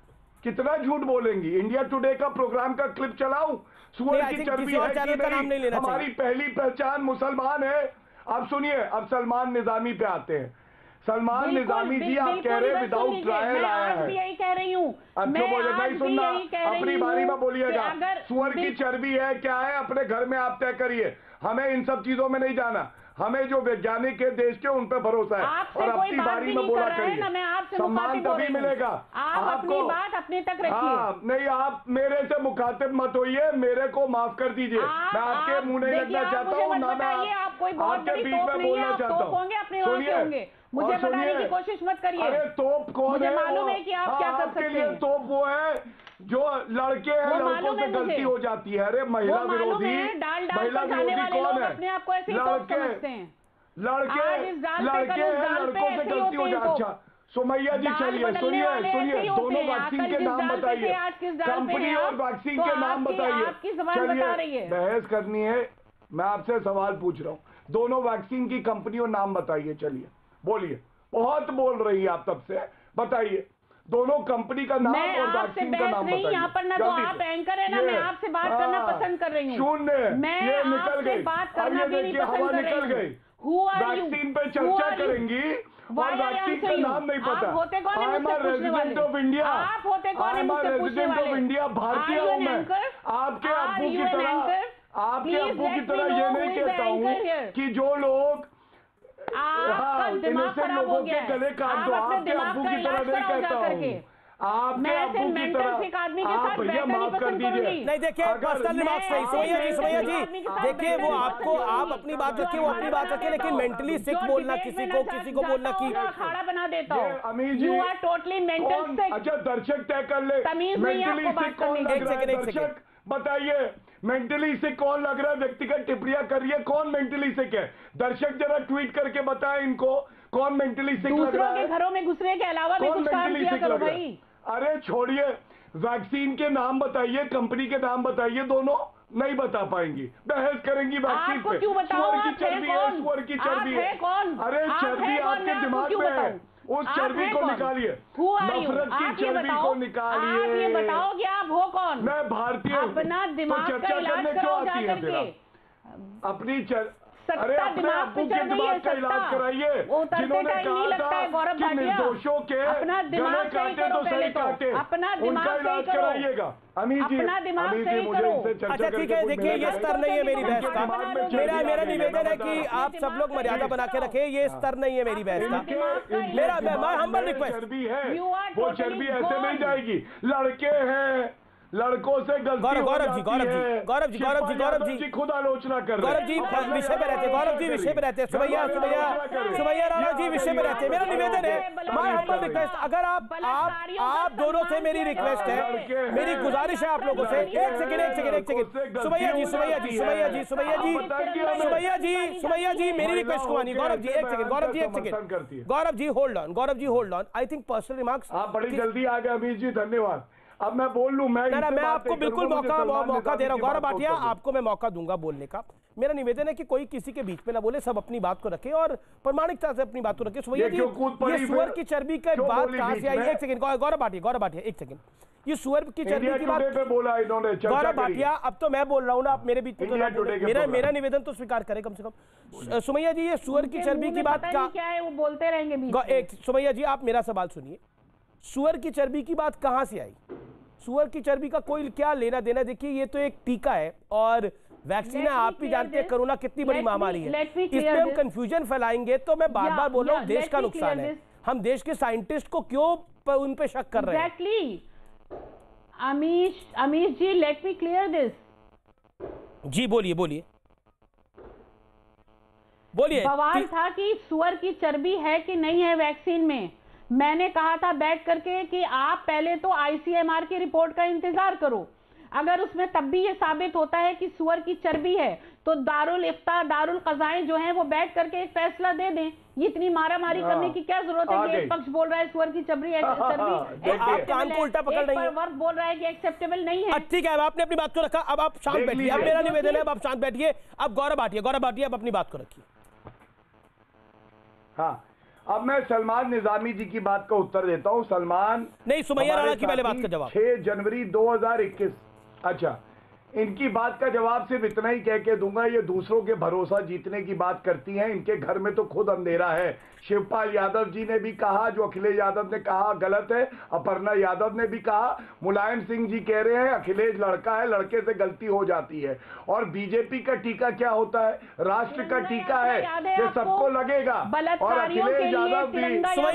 [SPEAKER 10] कितना झूठ बोलेंगी। इंडिया टुडे का प्रोग्राम का क्लिप चलाऊं? सुअर की चर्बी है कि नहीं? हमारी पहली पहचान मुसलमान है। अब सुनिए, अब सलमान निजामी पे आते हैं। सलमान निजामी जी, आप कह रहे हैं विदाउट ट्रायल आया है।
[SPEAKER 11] यही कह रही हूँ,
[SPEAKER 10] नहीं सुनना, अपनी बारी में बोलिएगा। सुअर की चर्बी है क्या है, अपने घर में आप तय करिए। हमें इन सब चीजों में नहीं जाना। हमें जो वैज्ञानिक है देश के, उन पे भरोसा है। और अपनी बारी में बोला करिए, सम्मान तभी मिलेगा आपको।
[SPEAKER 11] बात अपने तक रखिए।
[SPEAKER 10] हाँ, नहीं आप मेरे से मुखातिब मत होइए, मेरे को माफ कर दीजिए। मैं आपके मुंह नहीं लगना चाहता हूँ, ना मैं आपके बीच में बोलना चाहता हूँ।
[SPEAKER 11] सुनिए, मुझे बताने की कोशिश मत करिए।
[SPEAKER 10] अरे तोप कौन है?
[SPEAKER 11] मुझे मालूम है कि आप क्या कर सकते हैं।
[SPEAKER 10] तोप वो है जो लड़के हैं, लड़कों से गलती हो जाती है। अरे महिला विरोधी, महिला विरोधी कौन है?
[SPEAKER 11] अपने आप को ऐसे ही
[SPEAKER 10] लड़के
[SPEAKER 11] समझते हैं।
[SPEAKER 10] लड़के लड़के हैं, लड़कों से गलती हो जाती है। अच्छा सुमैया जी, चलिए सुनिए सुनिए, दोनों वैक्सीन के नाम बताइए, कंपनी और वैक्सीन के नाम बताइए। चलिए, बहस करनी है, मैं आपसे सवाल पूछ रहा हूँ। दोनों वैक्सीन की कंपनी और नाम बताइए। चलिए बोलिए, बहुत बोल रही है आप तब से, बताइए दोनों कंपनी का नाम और वैक्सीन का नाम बताइए।
[SPEAKER 11] यहाँ पर ना तो आप एंकर है ना मैं आपसे बात करना पसंद कर रही हूँ।
[SPEAKER 10] शून्य, ये निकल गई।
[SPEAKER 11] बात करना भी नहीं पसंद कर
[SPEAKER 10] निकल गई। वैक्सीन पे चर्चा करेंगी और वैक्सीन का नाम नहीं पता।
[SPEAKER 11] होते कौन है?
[SPEAKER 10] I am resident of India.
[SPEAKER 11] आप होते कौन है? मुझसे पूछने वाले।
[SPEAKER 10] रेजिडेंट ऑफ इंडिया, भारतीय हूँ मैं। आपके अब्बू की तरह, आपके अब्बू की तरह ये नहीं कहता हूँ कि जो लोग
[SPEAKER 11] आपका दिमाग खराब हो गया है। आप अपने दिमाग का इलाज कराओ जा करके। मैं ऐसे मेंटल सिक आदमी के साथ बैठना नहीं पसंद करूंगी।
[SPEAKER 1] नहीं देखिए, पर्सनल रिमार्क्स नहीं। सुमैया जी, सुमैया जी देखिए, वो आपको, आप अपनी बात रखिए, वो अपनी बात रखिए, लेकिन मेंटली सिक बोलना किसी को किसी को बोलना की
[SPEAKER 11] अखाड़ा बना देता हूँ।
[SPEAKER 10] Amir ji,
[SPEAKER 11] you are totally mental sick.
[SPEAKER 10] अच्छा दर्शक तय कर ले,
[SPEAKER 11] तमीज नहीं है आपको बात करने की।
[SPEAKER 1] एक सेकंड, एक
[SPEAKER 10] दर्शक बताइए, मेंटली सिक कौन लग रहा है? व्यक्तिगत टिप्पणियां कर रही है, कौन मेंटली सिक है? दर्शक जरा ट्वीट करके बताएं इनको, कौन मेंटली सिक लग रहा है?
[SPEAKER 11] दूसरों के घरों में घुसने के अलावा भी कुछ काम किया करो भाई।
[SPEAKER 10] अरे छोड़िए, वैक्सीन के नाम बताइए, कंपनी के नाम बताइए, दोनों नहीं बता पाएंगी, बहस करेंगी वैक्सीन पे।
[SPEAKER 11] क्यों बताओ?
[SPEAKER 10] सुअर की चर्बी है, सुअर की चर्बी है। अरे चर्बी आपके दिमाग में है, उस चर्बी को निकालिए, नफरत की चर्बी को निकालिए।
[SPEAKER 11] आप ये बताओ कि आप हो कौन?
[SPEAKER 10] मैं भारतीय हूँ।
[SPEAKER 11] अपना दिमाग का इलाज कराओ जा करके।
[SPEAKER 10] अपनी चर...
[SPEAKER 11] सत्ता
[SPEAKER 10] अरे अपने
[SPEAKER 11] दिमाग
[SPEAKER 10] अब्बू
[SPEAKER 11] पे
[SPEAKER 10] के
[SPEAKER 11] चढ़ गई है,
[SPEAKER 10] दिमाग का इलाज
[SPEAKER 11] सत्ता।
[SPEAKER 10] कराइए,
[SPEAKER 11] उतरते
[SPEAKER 10] जिन्होंने
[SPEAKER 11] टाइम नहीं लगता
[SPEAKER 10] कहा
[SPEAKER 11] है गौरव
[SPEAKER 10] था कि
[SPEAKER 11] भाटिया।
[SPEAKER 10] निर्दोषों के
[SPEAKER 11] अपना दिमाग
[SPEAKER 10] गले
[SPEAKER 11] सही
[SPEAKER 10] काटे
[SPEAKER 11] करो
[SPEAKER 10] तो
[SPEAKER 11] पहले
[SPEAKER 10] सही
[SPEAKER 11] तो।
[SPEAKER 10] काटे,
[SPEAKER 11] अपना दिमाग
[SPEAKER 10] उनका
[SPEAKER 11] सही
[SPEAKER 10] इलाज
[SPEAKER 11] करो।
[SPEAKER 10] कराइएगा। अमीर जी,
[SPEAKER 11] अपना दिमाग
[SPEAKER 10] अमीर जी,
[SPEAKER 11] सही
[SPEAKER 10] मुझे
[SPEAKER 11] करो।
[SPEAKER 10] इनसे चर्चा
[SPEAKER 1] अच्छा ठीक है,
[SPEAKER 10] करके
[SPEAKER 1] देखिए ये स्तर नहीं है मेरी बहस का। मेरा मेरा निवेदन है कि आप सब लोग मर्यादा बना के रखें, ये स्तर नहीं है मेरी बहस का। मेरा मैं हम्बल रिक्वेस्ट,
[SPEAKER 10] चर्बी है, वो चर्बी ऐसे नहीं जाएगी। लड़के हैं, लड़कों से गलती
[SPEAKER 1] गौरव
[SPEAKER 10] हो
[SPEAKER 1] गौरव जी, गौरव जी,
[SPEAKER 10] जाती है।
[SPEAKER 1] गौरव जी, गौरव जी, गौरव
[SPEAKER 10] शिवपाल
[SPEAKER 1] जी
[SPEAKER 10] यादव खुद आलोचना कर रहे
[SPEAKER 1] गौरव
[SPEAKER 10] हैं।
[SPEAKER 1] जी विषय पे रहते हैं, गौरव जी विषय पे रहते हैं, सुमैया सुमैया सुमैया राणा जी विषय पे रहते हैं। मेरा निवेदन है, माय हम्बल रिक्वेस्ट, अगर आप आप आप दोनों से मेरी रिक्वेस्ट है, मेरी गुजारिश है आप लोगों से, एक सेकंड एक सेकंड एक सेकंड सुमैया जी, सुमैया जी, सुमैया जी, सुमैया जी, सुमैया जी, सुमैया जी, मेरी रिक्वेस्ट को मानिए। गौरव जी एक सेकंड, गौरव जी एक second, Gaurav ji hold on, Gaurav ji hold on. I think personal remarks
[SPEAKER 10] आप बड़ी जल्दी आ गए अमीर जी, धन्यवाद। अब मैं बोल लूं, मैं
[SPEAKER 1] ना, ना, मैं आपको बिल्कुल मौका मौका दे रहा हूँ गौरव भाटिया, आपको मैं मौका दूंगा बोलने का। मेरा निवेदन है कि कोई किसी के बीच में ना बोले, सब अपनी बात को रखे और प्रामाणिकता से अपनी बात को रखे। सुमैया जी, ये सुअर की चर्बी का बात कहां से आई? एक सेकंड गौरव भाटिया, गौरव भाटिया एक सेकंड, ये सुअर की चर्बी की बात
[SPEAKER 10] बोला इन्होंने,
[SPEAKER 1] गौरव भाटिया, अब तो मैं बोल रहा हूँ ना, आप मेरे बीच में तो मेरा मेरा निवेदन तो स्वीकार करें कम से कम। सुमैया जी, ये सुअर की चर्बी की बात क्या
[SPEAKER 11] है? वो बोलते रहेंगे बीच में।
[SPEAKER 1] एक सुमैया जी, आप मेरा सवाल सुनिए, सुअर की चर्बी की बात कहां से आई? सुअर की चर्बी का कोई क्या लेना देना? देखिए ये तो एक टीका है और वैक्सीन है, आप भी जानते हैं कोरोना कितनी बड़ी महामारी है। इसमें हम कंफ्यूजन फैलाएंगे तो मैं बार बार बोल रहा हूँ, देश का नुकसान है। हम देश के साइंटिस्ट को क्यों उन पे शक कर रहे हैं?
[SPEAKER 11] Exactly Amish, Amish ji, let me clear this.
[SPEAKER 1] जी बोलिए बोलिए बोलिए।
[SPEAKER 11] सवाल था कि सुअर की चर्बी है कि नहीं है वैक्सीन में। मैंने कहा था बैठ करके कि आप पहले तो आईसीएमआर की रिपोर्ट का इंतजार करो, अगर उसमें तब भी ये साबित होता है कि सुअर की चर्बी है तो दारुल इफ्ता, दारुल कज़ाएं जो हैं वो बैठ करके एक फैसला दे दें। ये इतनी मारा मारी करने की क्या जरूरत है कि एक पक्ष बोल रहा है सुअर की चर्बी
[SPEAKER 1] आप कान को उल्टा पकड़ रही हैं,
[SPEAKER 11] वर्ग बोल रहा है कि एक्सेप्टेबल नहीं है।
[SPEAKER 1] ठीक है, अब आपने अपनी बात को रखा, अब आप शांत बैठिए। अब मेरा निवेदन है, अब आप शांत बैठिए। अब गौरव भाटिया, गौरव भाटिया, अब अपनी बात को रखिए।
[SPEAKER 10] हाँ, अब मैं सलमान निजामी जी की बात का उत्तर देता हूं। सलमान
[SPEAKER 1] नहीं, सुमैया राणा की पहले बात का जवाब।
[SPEAKER 10] छह जनवरी दो हज़ार इक्कीस, अच्छा, इनकी बात का जवाब सिर्फ इतना ही कह के दूंगा, ये दूसरों के भरोसा जीतने की बात करती हैं, इनके घर में तो खुद अंधेरा है। शिवपाल यादव जी ने भी कहा, जो अखिलेश यादव ने कहा गलत है, अपर्णा यादव ने भी कहा, मुलायम सिंह जी कह रहे हैं अखिलेश लड़का है, लड़के से गलती हो जाती है। और बीजेपी का टीका क्या होता है? राष्ट्र का टीका है, ये सबको लगेगा। और अखिलेश यादव भी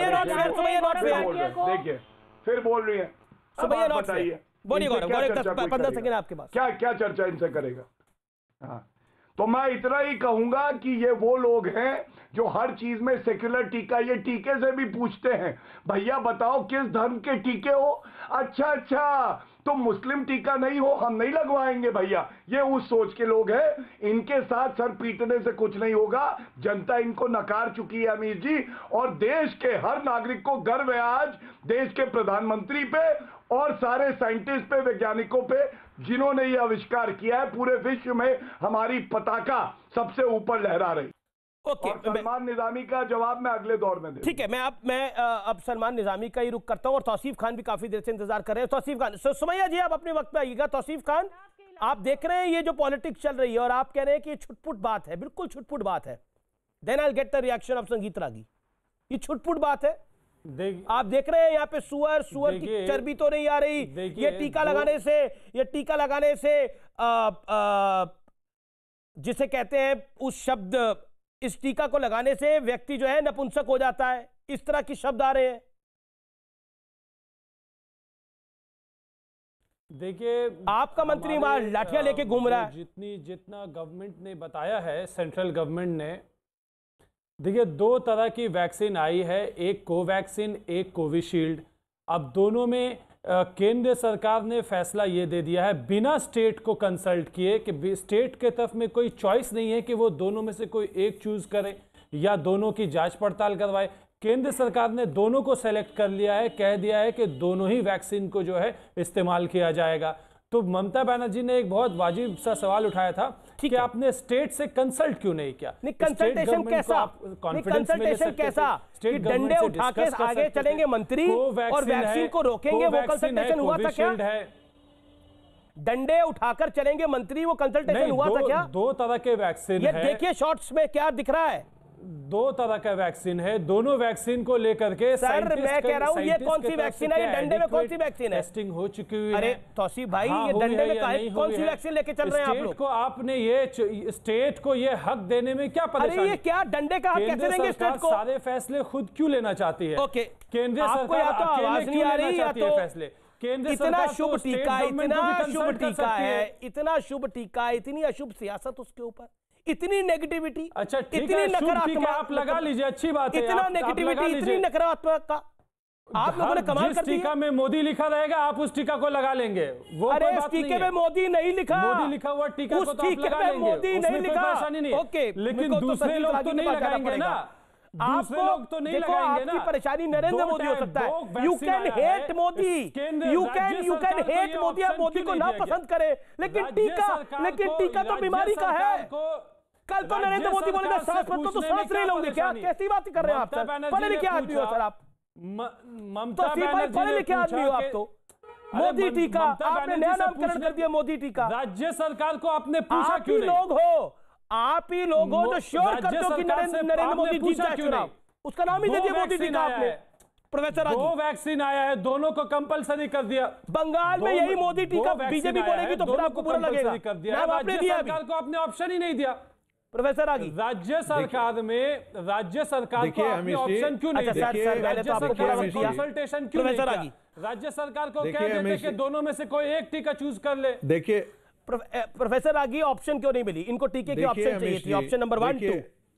[SPEAKER 10] देखिए फिर बोल रही है, बताइए
[SPEAKER 1] बोलिए गौरव, पंद्रह सेकंड आपके पास।
[SPEAKER 10] क्या क्या चर्चा इनसे करेगा? हाँ, तो मैं इतना ही कहूंगा कि ये वो लोग हैं जो हर चीज में सेक्युलर टीका, ये टीके से भी पूछते हैं, भैया बताओ किस धर्म के टीके हो? अच्छा अच्छा, तुम मुस्लिम टीका नहीं हो, हम नहीं लगवाएंगे भैया। ये उस सोच के लोग हैं, इनके साथ सर पीटने से कुछ नहीं होगा। जनता इनको नकार चुकी है अमीर जी, और देश के हर नागरिक को गर्व है आज देश के प्रधानमंत्री पे और सारे साइंटिस्ट पे, वैज्ञानिकों पे, जिन्होंने ये आविष्कार किया है। पूरे विश्व में हमारी पताका सबसे ऊपर लहरा रही।
[SPEAKER 1] ओके,
[SPEAKER 10] सलमान निजामी का जवाब मैं अगले दौर में दूं।
[SPEAKER 1] ठीक है, मैं अब मैं अब सलमान निजामी का ही रुख करता हूं और तौसीफ खान भी काफी देर से इंतजार कर रहे हैं। तौसीफ खान, सुमैया जी आप अपने वक्त पे आइएगा। तौसीफ खान, आप देख रहे हैं ये जो पॉलिटिक्स चल रही है और आप कह रहे हैं कि ये छुटपुट बात है, बिल्कुल छुटपुट बात है। Then I will get the reaction of Sangeet Ragi. ये छुटपुट बात है। देख, आप देख रहे हैं यहाँ पे सुअर सुअर की चर्बी तो नहीं आ रही, ये टीका लगाने से, ये टीका लगाने से आ, आ, जिसे कहते हैं उस शब्द इस टीका को लगाने से व्यक्ति जो है नपुंसक हो जाता है, इस तरह की शब्द आ रहे हैं।
[SPEAKER 9] देखिए,
[SPEAKER 1] आपका मंत्री वहां लाठियां लेके घूम रहा है।
[SPEAKER 9] जितनी जितना गवर्नमेंट ने बताया है, सेंट्रल गवर्नमेंट ने, देखिए दो तरह की वैक्सीन आई है, एक कोवैक्सीन, एक कोविशील्ड। अब दोनों में केंद्र सरकार ने फैसला ये दे दिया है बिना स्टेट को कंसल्ट किए कि स्टेट के तरफ में कोई चॉइस नहीं है कि वो दोनों में से कोई एक चूज करे या दोनों की जांच पड़ताल करवाए। केंद्र सरकार ने दोनों को सेलेक्ट कर लिया है, कह दिया है कि दोनों ही वैक्सीन को जो है इस्तेमाल किया जाएगा। तो ममता बनर्जी ने एक बहुत वाजिब सा सवाल उठाया था कि आपने स्टेट से कंसल्ट क्यों नहीं किया।
[SPEAKER 1] नहीं, कंसल्टेशन कैसा? नहीं, कंसल्टेशन कैसा कि डंडे उठा के आगे चलेंगे मंत्री और वैक्सीन को रोकेंगे, वो कंसल्टेशन हुआ था क्या? डंडे उठाकर चलेंगे मंत्री, वो कंसल्टेशन हुआ था क्या?
[SPEAKER 9] दो तरह के वैक्सीन
[SPEAKER 1] है। देखिए शॉर्ट्स में क्या दिख रहा है,
[SPEAKER 9] दो तरह का वैक्सीन है, दोनों वैक्सीन को लेकर के
[SPEAKER 1] सर मैं कह रहा हूं ये कौन सी वैक्सीन है, ये डंडे में कौन सी वैक्सीन है?
[SPEAKER 9] टेस्टिंग हो चुकी हुई है।
[SPEAKER 1] अरे तौसीफ भाई, हाँ, ये डंडे में काहे, कौन सी वैक्सीन लेके चल रहे हैं आप लोग?
[SPEAKER 9] स्टेट को आपने ये स्टेट को ये हक देने में क्या परेशानी?
[SPEAKER 1] अरे ये क्या डंडे का हक कैसे देंगे स्टेट को?
[SPEAKER 9] सारे फैसले खुद क्यों लेना चाहती है?
[SPEAKER 1] ओके,
[SPEAKER 9] केंद्र
[SPEAKER 1] आपको या तो आवाज नहीं आ रही या तो
[SPEAKER 9] फैसले।
[SPEAKER 1] इतना शुभ टीका, इतना शुभ टीका है, इतना शुभ टीका, इतनी अशुभ सियासत उसके ऊपर, इतनी नेगेटिविटी,
[SPEAKER 9] अच्छा
[SPEAKER 1] इतनी नकारात्मक,
[SPEAKER 9] आप लगा लीजिए, अच्छी बात है।
[SPEAKER 1] इतना नेगेटिविटी, इतनी नकारात्मक का आप लोगों ने कमाल कर दिया।
[SPEAKER 9] टीका में मोदी लिखा रहेगा, आप उस टीका को लगा लेंगे। वो
[SPEAKER 1] अरे इस टीके में मोदी नहीं लिखा,
[SPEAKER 9] मोदी लिखा हुआ टीका को तो आप लगा लेंगे,
[SPEAKER 1] मोदी नहीं लिखा।
[SPEAKER 9] परेशानी नहीं।
[SPEAKER 1] ओके,
[SPEAKER 9] लेकिन दूसरे लोग तो नहीं लगाएंगे ना, दूसरे लोग तो नहीं लगाएंगे ना।
[SPEAKER 1] आपकी परेशानी नरेंद्र मोदी हो सकता है, you can hate Modi, you can you can hate Modi, आप मोदी को ना पसंद करे, लेकिन टीका लेकिन टीका तो बीमारी का है। कल तो नरेंद्र मोदी बोलेगा सांस मत तो सांस नहीं लोगे क्या? कैसी बात कर रहे हैं आप सर? पढ़े लिखे आदमी हो सर आप,
[SPEAKER 9] ममता
[SPEAKER 1] बनर्जी पढ़े लिखे आदमी हो आप तो। मोदी टीका, आपने नया नामकरण कर दिया मोदी टीका।
[SPEAKER 9] राज्य सरकार को आपने पूछा क्यों नहीं?
[SPEAKER 1] लोग हो, आप ही लोग हो जो श्योर करते हो कि नरेंद्र नरेंद्र मोदी जीत जाए चुनाव, उसका नाम ही दे दिया मोदी टीका आपने। प्रोफेसर
[SPEAKER 9] दो वैक्सीन आया है, दोनों को कंपलसरी कर दिया।
[SPEAKER 1] बंगाल में यही मोदी टीका बीजेपी बोलेगी तो फिर आपको बुरा लगेगा।
[SPEAKER 9] कर दिया आपने दिया, सरकार को आपने ऑप्शन ही नहीं दिया।
[SPEAKER 1] प्रोफेसर आगे
[SPEAKER 9] राज्य सरकार में राज्य सरकार को आपने ऑप्शन क्यों नहीं दिया? कंसल्टेशन क्यों नहीं किया? राज्य सरकार को कह देते कि दोनों में से कोई एक टीका चूज कर ले।
[SPEAKER 12] देखिए
[SPEAKER 1] प्रोफेसर आगे ऑप्शन क्यों नहीं मिली इनको? टीके की ऑप्शन चाहिए थी, ऑप्शन नंबर वन टू।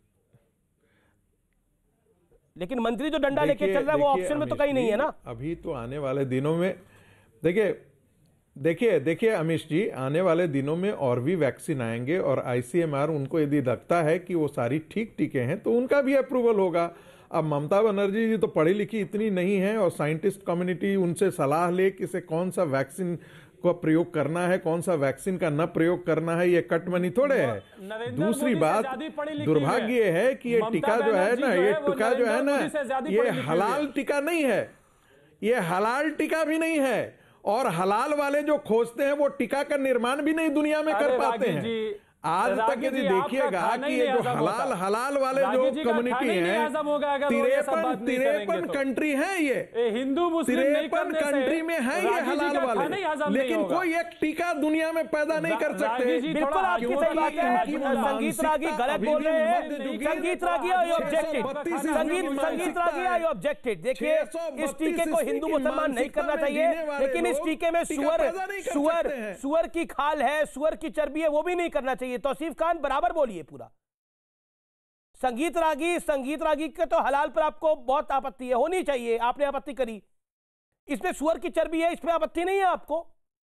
[SPEAKER 1] लेकिन मंत्री जो डंडा लेके चल रहा है वो ऑप्शन में तो कहीं नहीं है ना।
[SPEAKER 12] अभी तो आने वाले दिनों में देखिए देखिए देखिए अमीश जी, आने वाले दिनों में और भी वैक्सीन आएंगे और आईसीएमआर उनको यदि लगता है कि वो सारी ठीक टीके हैं तो उनका भी अप्रूवल होगा। अब ममता बनर्जी जी तो पढ़ी लिखी इतनी नहीं है और साइंटिस्ट कम्युनिटी उनसे सलाह ले कि से कौन सा वैक्सीन का प्रयोग करना है, कौन सा वैक्सीन का न प्रयोग करना है, ये कटमनी थोड़े है। दूसरी बात, दुर्भाग्य है कि ये टीका जो है ना, ये टीका जो है ना, ये हलाल टीका नहीं है, ये हलाल टीका भी नहीं है, और हलाल वाले जो खोजते हैं वो टीका का निर्माण भी नहीं दुनिया में कर पाते हैं। आज तक यदि देखिएगा कि ये जो हलाल हलाल वाले जो कम्युनिटी है, तिरपन तिरपन कंट्री है, ये
[SPEAKER 9] हिंदू मुस्लिम
[SPEAKER 12] तिरपन कंट्री में है ये हलाल वाले, लेकिन कोई एक टीका दुनिया में पैदा नहीं कर सकते।
[SPEAKER 1] बिल्कुल आपकी सही बात है। संगीत रागी गलत बोल रहे हैं। संगीत रागी आई ऑब्जेक्टेड, संगीत संगीत रागी आई ऑब्जेक्टेड। देखिए इस टीके को हिंदू मुसलमान नहीं करना चाहिए, लेकिन इस टीके में सुअर सुअर सुअर की खाल है, सुअर की चर्बी है, वो भी नहीं करना चाहिए। तौसीफ खान बराबर बोलिए पूरा। संगीत रागी संगीत रागी के तो हलाल पर आपको बहुत आपत्ति है, होनी चाहिए, आपने आपत्ति करी। इसमें सुअर की चर्बी है, इसमें आपत्ति नहीं है आपको।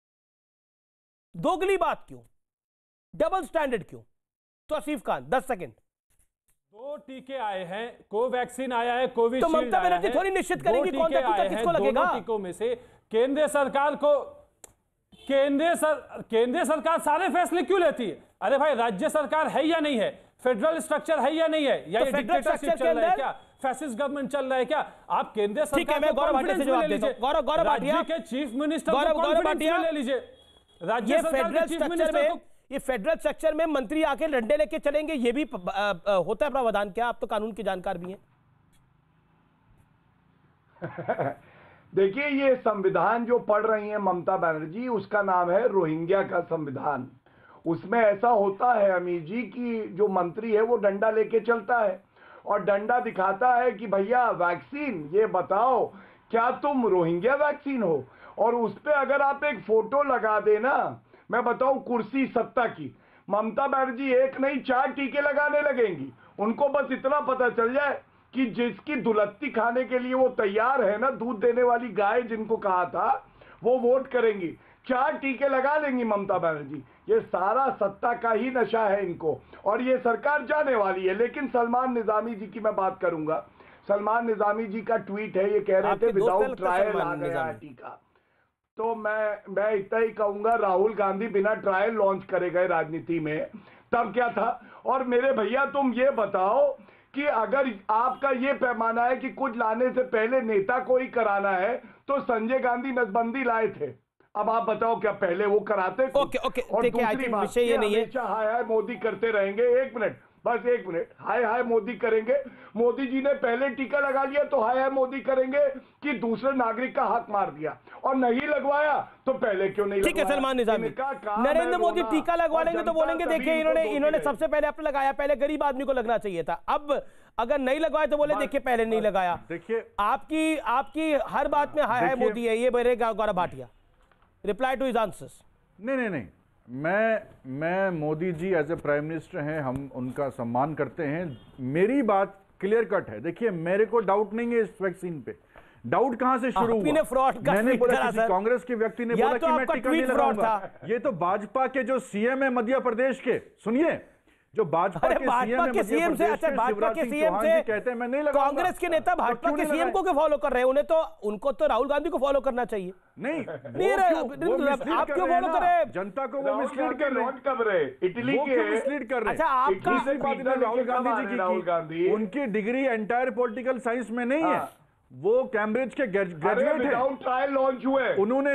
[SPEAKER 1] दोगली बात क्यों, डबल स्टैंडर्ड क्यों? तौसीफ खान दस सेकंड।
[SPEAKER 9] दो टीके आए हैं, कोवैक्सीन आया है, कोविशील्ड
[SPEAKER 1] तो ममता बनर्जी थोड़ी निश्चित करेंगी कौन सा टीका किसको लगेगा।
[SPEAKER 9] दोनों टीकों में से केंद्र सरकार को केंद्र सर केंद्र सरकार सारे फैसले क्यों लेती है? अरे भाई राज्य सरकार है या नहीं है? फेडरल स्ट्रक्चर है या नहीं है? या ये डिक्टेटरशिप चल रहा है क्या? फैसिस्ट गवर्नमेंट चल रहा है क्या? आप केंद्र सरकार को कॉन्फिडेंस में ले लीजिए।
[SPEAKER 1] गौरव गौरव भाटिया
[SPEAKER 9] के चीफ मिनिस्टर
[SPEAKER 1] गौरव गौरव भाटिया
[SPEAKER 9] ले लीजिए। राज्य सरकार के चीफ मिनिस्टर को
[SPEAKER 1] ये फेडरल स्ट्रक्चर में मंत्री आके डंडे लेके चलेंगे, ये भी होता है प्रावधान क्या? आप तो कानून की जानकार भी हैं।
[SPEAKER 10] देखिए ये संविधान जो पढ़ रही हैं ममता बनर्जी, उसका नाम है रोहिंग्या का संविधान। उसमें ऐसा होता है अमीर जी कि जो मंत्री है वो डंडा लेके चलता है और डंडा दिखाता है कि भैया वैक्सीन, ये बताओ क्या तुम रोहिंग्या वैक्सीन हो, और उस पर अगर आप एक फोटो लगा देना, मैं बताऊं कुर्सी सत्ता की, ममता बनर्जी एक नहीं चार टीके लगाने लगेंगी। उनको बस इतना पता चल जाए कि जिसकी दुलत्ती खाने के लिए वो तैयार है ना, दूध देने वाली गाय जिनको कहा था, वो वोट करेंगी, चार टीके लगा लेंगी ममता बनर्जी। ये सारा सत्ता का ही नशा है इनको, और ये सरकार जाने वाली है। लेकिन सलमान निजामी जी की मैं बात करूंगा। सलमान निजामी जी का ट्वीट है, ये कह रहे थे विदाउट ट्रायल आ गया है टीका। तो मैं मैं इतना ही कहूंगा, राहुल गांधी बिना ट्रायल लॉन्च करे गए राजनीति में, तब क्या था। और मेरे भैया तुम ये बताओ कि अगर आपका ये पैमाना है कि कुछ लाने से पहले नेता को ही कराना है, तो संजय गांधी नसबंदी लाए थे, अब आप बताओ क्या पहले वो कराते?
[SPEAKER 1] ओके ओके,
[SPEAKER 10] और दूसरी बात,
[SPEAKER 1] विषय ये नहीं है,
[SPEAKER 10] हमेशा हाय हाय मोदी करते रहेंगे। एक मिनट, बस एक मिनट, हाय हाय मोदी करेंगे। मोदी जी ने पहले टीका लगा लिया तो हाय हाय मोदी करेंगे कि दूसरे नागरिक का हक मार दिया, और नहीं लगवाया तो पहले क्यों नहीं?
[SPEAKER 1] ठीक है सलमान निजामी, नरेंद्र मोदी टीका लगवा लेंगे तो बोलेंगे देखिए इन्होंने इन्होंने सबसे पहले अपने लगाया, पहले गरीब आदमी को लगना चाहिए था। अब अगर नहीं लगवाए तो बोले देखिए पहले नहीं लगाया।
[SPEAKER 13] देखिए
[SPEAKER 1] आपकी आपकी हर बात में हाय हाय मोदी है, ये मेरे Gaurav Bhatia. Reply to his answers.
[SPEAKER 13] नहीं नहीं नहीं, मैं मैं Modi ji as a prime minister हैं, हम उनका सम्मान करते हैं। मेरी बात क्लियर कट है। देखिए मेरे को डाउट नहीं है इस वैक्सीन पे। डाउट कहां से शुरू हुआ?
[SPEAKER 1] फ्रॉड का
[SPEAKER 13] मैंने बोला, किसी
[SPEAKER 1] सर।
[SPEAKER 13] कांग्रेस के व्यक्ति ने बोला
[SPEAKER 1] तो
[SPEAKER 13] कि मैं टीका नहीं लगाऊंगा। ये तो भाजपा के जो सीएम है मध्य प्रदेश के, सुनिए, जो भाजपा के सीएम है
[SPEAKER 1] के सीएम से, अच्छा भाजपा के सीएम से
[SPEAKER 13] कहते हैं मैं नहीं लगाऊंगा।
[SPEAKER 1] कांग्रेस के नेता भाजपा के सीएम को क्यों फॉलो कर रहे हैं? उन्हें तो उनको तो राहुल गांधी को फॉलो करना चाहिए।
[SPEAKER 13] नहीं
[SPEAKER 1] नहीं आप क्यों फॉलो कर रहे हैं?
[SPEAKER 13] जनता को वो मिसलीड कर रहे हैं।
[SPEAKER 10] कब रहे इटली के
[SPEAKER 13] मिसलीड कर रहे हैं।
[SPEAKER 1] अच्छा आपका
[SPEAKER 13] राहुल गांधी जी
[SPEAKER 10] राहुल
[SPEAKER 13] की
[SPEAKER 10] गांधी
[SPEAKER 13] उनकी डिग्री एंटायर पॉलिटिकल साइंस में नहीं है, वो कैम्ब्रिज के ग्रेजुएट है।
[SPEAKER 10] विदाउट ट्रायल लॉन्च हुए,
[SPEAKER 13] उन्होंने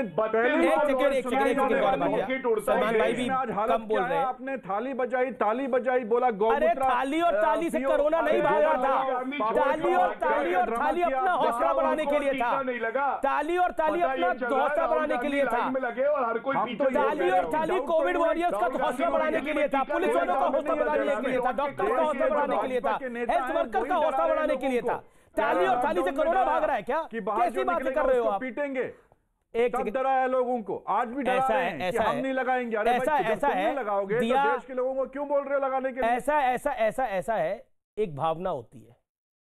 [SPEAKER 1] सलमान भाई भी कम बोल रहे हैं।
[SPEAKER 13] आपने थाली बजाई ताली बजाई, बोला
[SPEAKER 1] अरे थाली और ताली से कोरोना नहीं भागा था। ताली और ताली और थाली अपना हौसला बढ़ाने के लिए था। ताली और ताली अपना हौसला बढ़ाने के लिए था। ताली और थाली कोविड वॉरियर्स का हौसला बढ़ाने के लिए था, पुलिस वालों का हौसला बढ़ाने के लिए था, डॉक्टर का हौसला बढ़ाने के लिए था, हेल्थ वर्कर का हौसला बढ़ाने के लिए था। ताली और थाली से कोरोना भाग रहा है क्या? कैसी बातें कर रहे हो आप?
[SPEAKER 13] पीटेंगे
[SPEAKER 1] एक
[SPEAKER 13] तब डराया लोगों को, आज भी डरा रहे हैं कि हम नहीं लगाएंगे। अरे
[SPEAKER 1] ऐसा
[SPEAKER 13] भाई,
[SPEAKER 1] ऐसा है,
[SPEAKER 13] लगाओगे तो देश के लोगों को क्यों बोल रहे हो लगाने के लिए?
[SPEAKER 1] ऐसा ऐसा ऐसा ऐसा है, एक भावना होती है,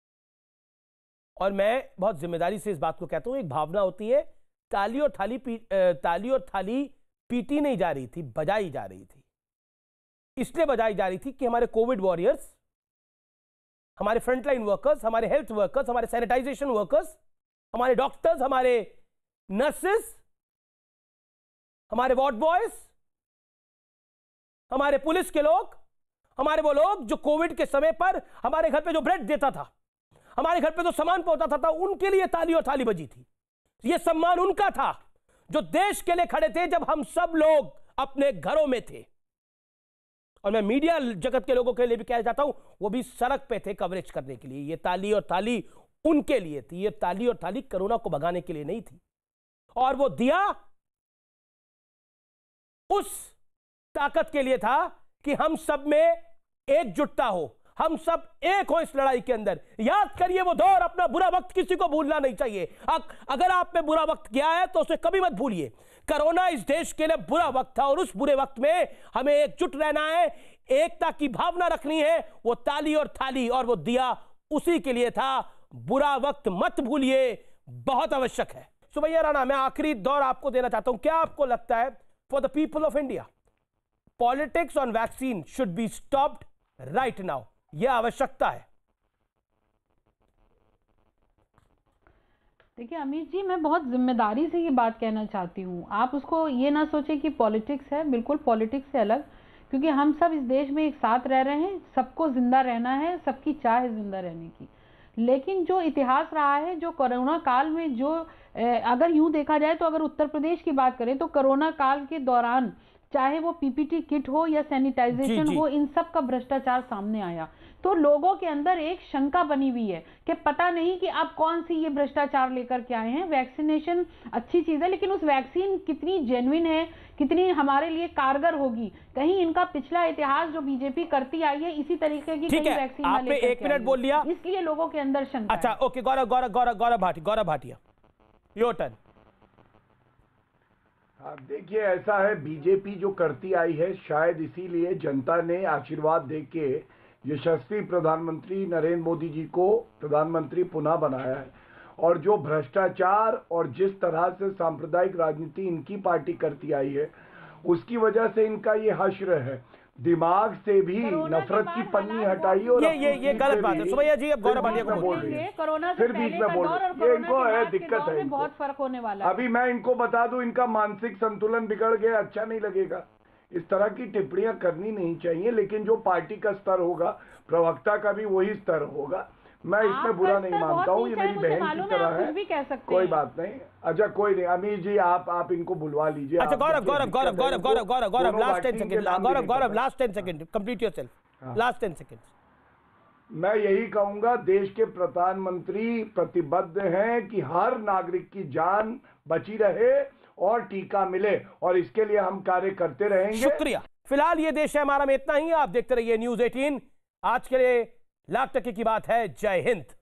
[SPEAKER 1] और मैं बहुत जिम्मेदारी से इस बात को कहता हूं, एक भावना होती है। ताली और थाली ताली और थाली पीटी नहीं जा रही थी, बजाई जा रही थी। इसलिए बजाई जा रही थी कि हमारे कोविड वॉरियर्स, हमारे फ्रंटलाइन वर्कर्स, हमारे हेल्थ वर्कर्स, हमारे सैनिटाइजेशन वर्कर्स, हमारे डॉक्टर्स, हमारे नर्सेस, हमारे वार्ड बॉयज, हमारे पुलिस के लोग, हमारे वो लोग जो कोविड के समय पर हमारे घर पे जो ब्रेड देता था, हमारे घर पे जो सामान पहुंचाता था, उनके लिए ताली और थाली बजी थी। यह सम्मान उनका था जो देश के लिए खड़े थे जब हम सब लोग अपने घरों में थे। और मैं मीडिया जगत के लोगों के लिए भी कहना चाहता हूं, वो भी सड़क पे थे कवरेज करने के लिए। ये ताली और थाली उनके लिए थी, ये ताली और थाली कोरोना को भगाने के लिए नहीं थी। और वो दिया उस ताकत के लिए था कि हम सब में एकजुटता हो, हम सब एक हो इस लड़ाई के अंदर। याद करिए वो दौर, अपना बुरा वक्त किसी को भूलना नहीं चाहिए। अगर आप में बुरा वक्त गया है तो उसे कभी मत भूलिए। कोरोना इस देश के लिए बुरा वक्त था, और उस बुरे वक्त में हमें एकजुट रहना है, एकता की भावना रखनी है। वो ताली और थाली और वो दिया उसी के लिए था। बुरा वक्त मत भूलिए, बहुत आवश्यक है। सुमैया राणा, मैं आखिरी दौर आपको देना चाहता हूं। क्या आपको लगता है, for the people of India, politics on vaccine should be stopped right now? यह आवश्यकता है।
[SPEAKER 11] देखिए अमित जी, मैं बहुत जिम्मेदारी से ये बात कहना चाहती हूँ। आप उसको ये ना सोचें कि पॉलिटिक्स है, बिल्कुल पॉलिटिक्स से अलग, क्योंकि हम सब इस देश में एक साथ रह रहे हैं, सबको जिंदा रहना है, सबकी चाह है जिंदा रहने की। लेकिन जो इतिहास रहा है, जो कोरोना काल में, जो अगर यूं देखा जाए तो अगर उत्तर प्रदेश की बात करें तो कोरोना काल के दौरान चाहे वो पीपीटी किट हो या सैनिटाइजेशन हो, इन सब का भ्रष्टाचार सामने आया। तो लोगों के अंदर एक शंका बनी हुई है कि पता नहीं कि आप कौन सी ये भ्रष्टाचार लेकर के आए हैं। वैक्सीनेशन अच्छी चीज है, लेकिन उस वैक्सीन कितनी जेन्युइन है, कितनी हमारे लिए कारगर होगी। कहीं इनका पिछला इतिहास जो बीजेपी करती आई है इसी तरीके की कहीं वैक्सीन ना लेकर के आई है।
[SPEAKER 1] एक मिनट बोल लिया,
[SPEAKER 11] इसलिए लोगों के अंदर शंका।
[SPEAKER 1] अच्छा okay, Gaurav Gaurav Gaurav Gaurav Bhatia Gaurav Bhatia your turn.
[SPEAKER 10] हाँ देखिए, ऐसा है, बीजेपी जो करती आई है शायद इसीलिए जनता ने आशीर्वाद देके यशस्वी प्रधानमंत्री नरेंद्र मोदी जी को प्रधानमंत्री पुनः बनाया है। और जो भ्रष्टाचार और जिस तरह से सांप्रदायिक राजनीति इनकी पार्टी करती आई है उसकी वजह से इनका ये हश्र है। दिमाग से भी नफरत की पन्नी हटाई और
[SPEAKER 1] ये ये ये गलत बात है। सुमैया जी अब गौरव भाटिया को
[SPEAKER 10] बोल रही है,
[SPEAKER 11] कोरोना
[SPEAKER 10] फिर बीच में बोल रही है, इनको है दिक्कत है,
[SPEAKER 11] बहुत फर्क होने वाला है।
[SPEAKER 10] अभी मैं इनको बता दूं, इनका मानसिक संतुलन बिगड़ गया, अच्छा नहीं लगेगा। इस तरह की टिप्पणियां करनी नहीं चाहिए, लेकिन जो पार्टी का स्तर होगा, प्रवक्ता का भी वही स्तर होगा। मैं इसमें बुरा नहीं मानता हूँ, ये मेरी बहन की तरह है, कोई बात नहीं। अच्छा कोई नहीं, अमीर जी आप आप इनको बुलवा लीजिए।
[SPEAKER 1] अच्छा Gaurav Gaurav Gaurav Gaurav Gaurav Gaurav Gaurav last ten second, Gaurav Gaurav last ten second, complete yourself, last ten second.
[SPEAKER 10] मैं यही कहूंगा, देश के प्रधानमंत्री प्रतिबद्ध हैं कि हर नागरिक की जान बची रहे और टीका मिले, और इसके लिए हम कार्य करते रहेंगे।
[SPEAKER 1] शुक्रिया। फिलहाल ये देश है हमारा में इतना ही। आप देखते रहिए न्यूज़ अठारह। आज के लिए लाख टके की बात है। जय हिंद।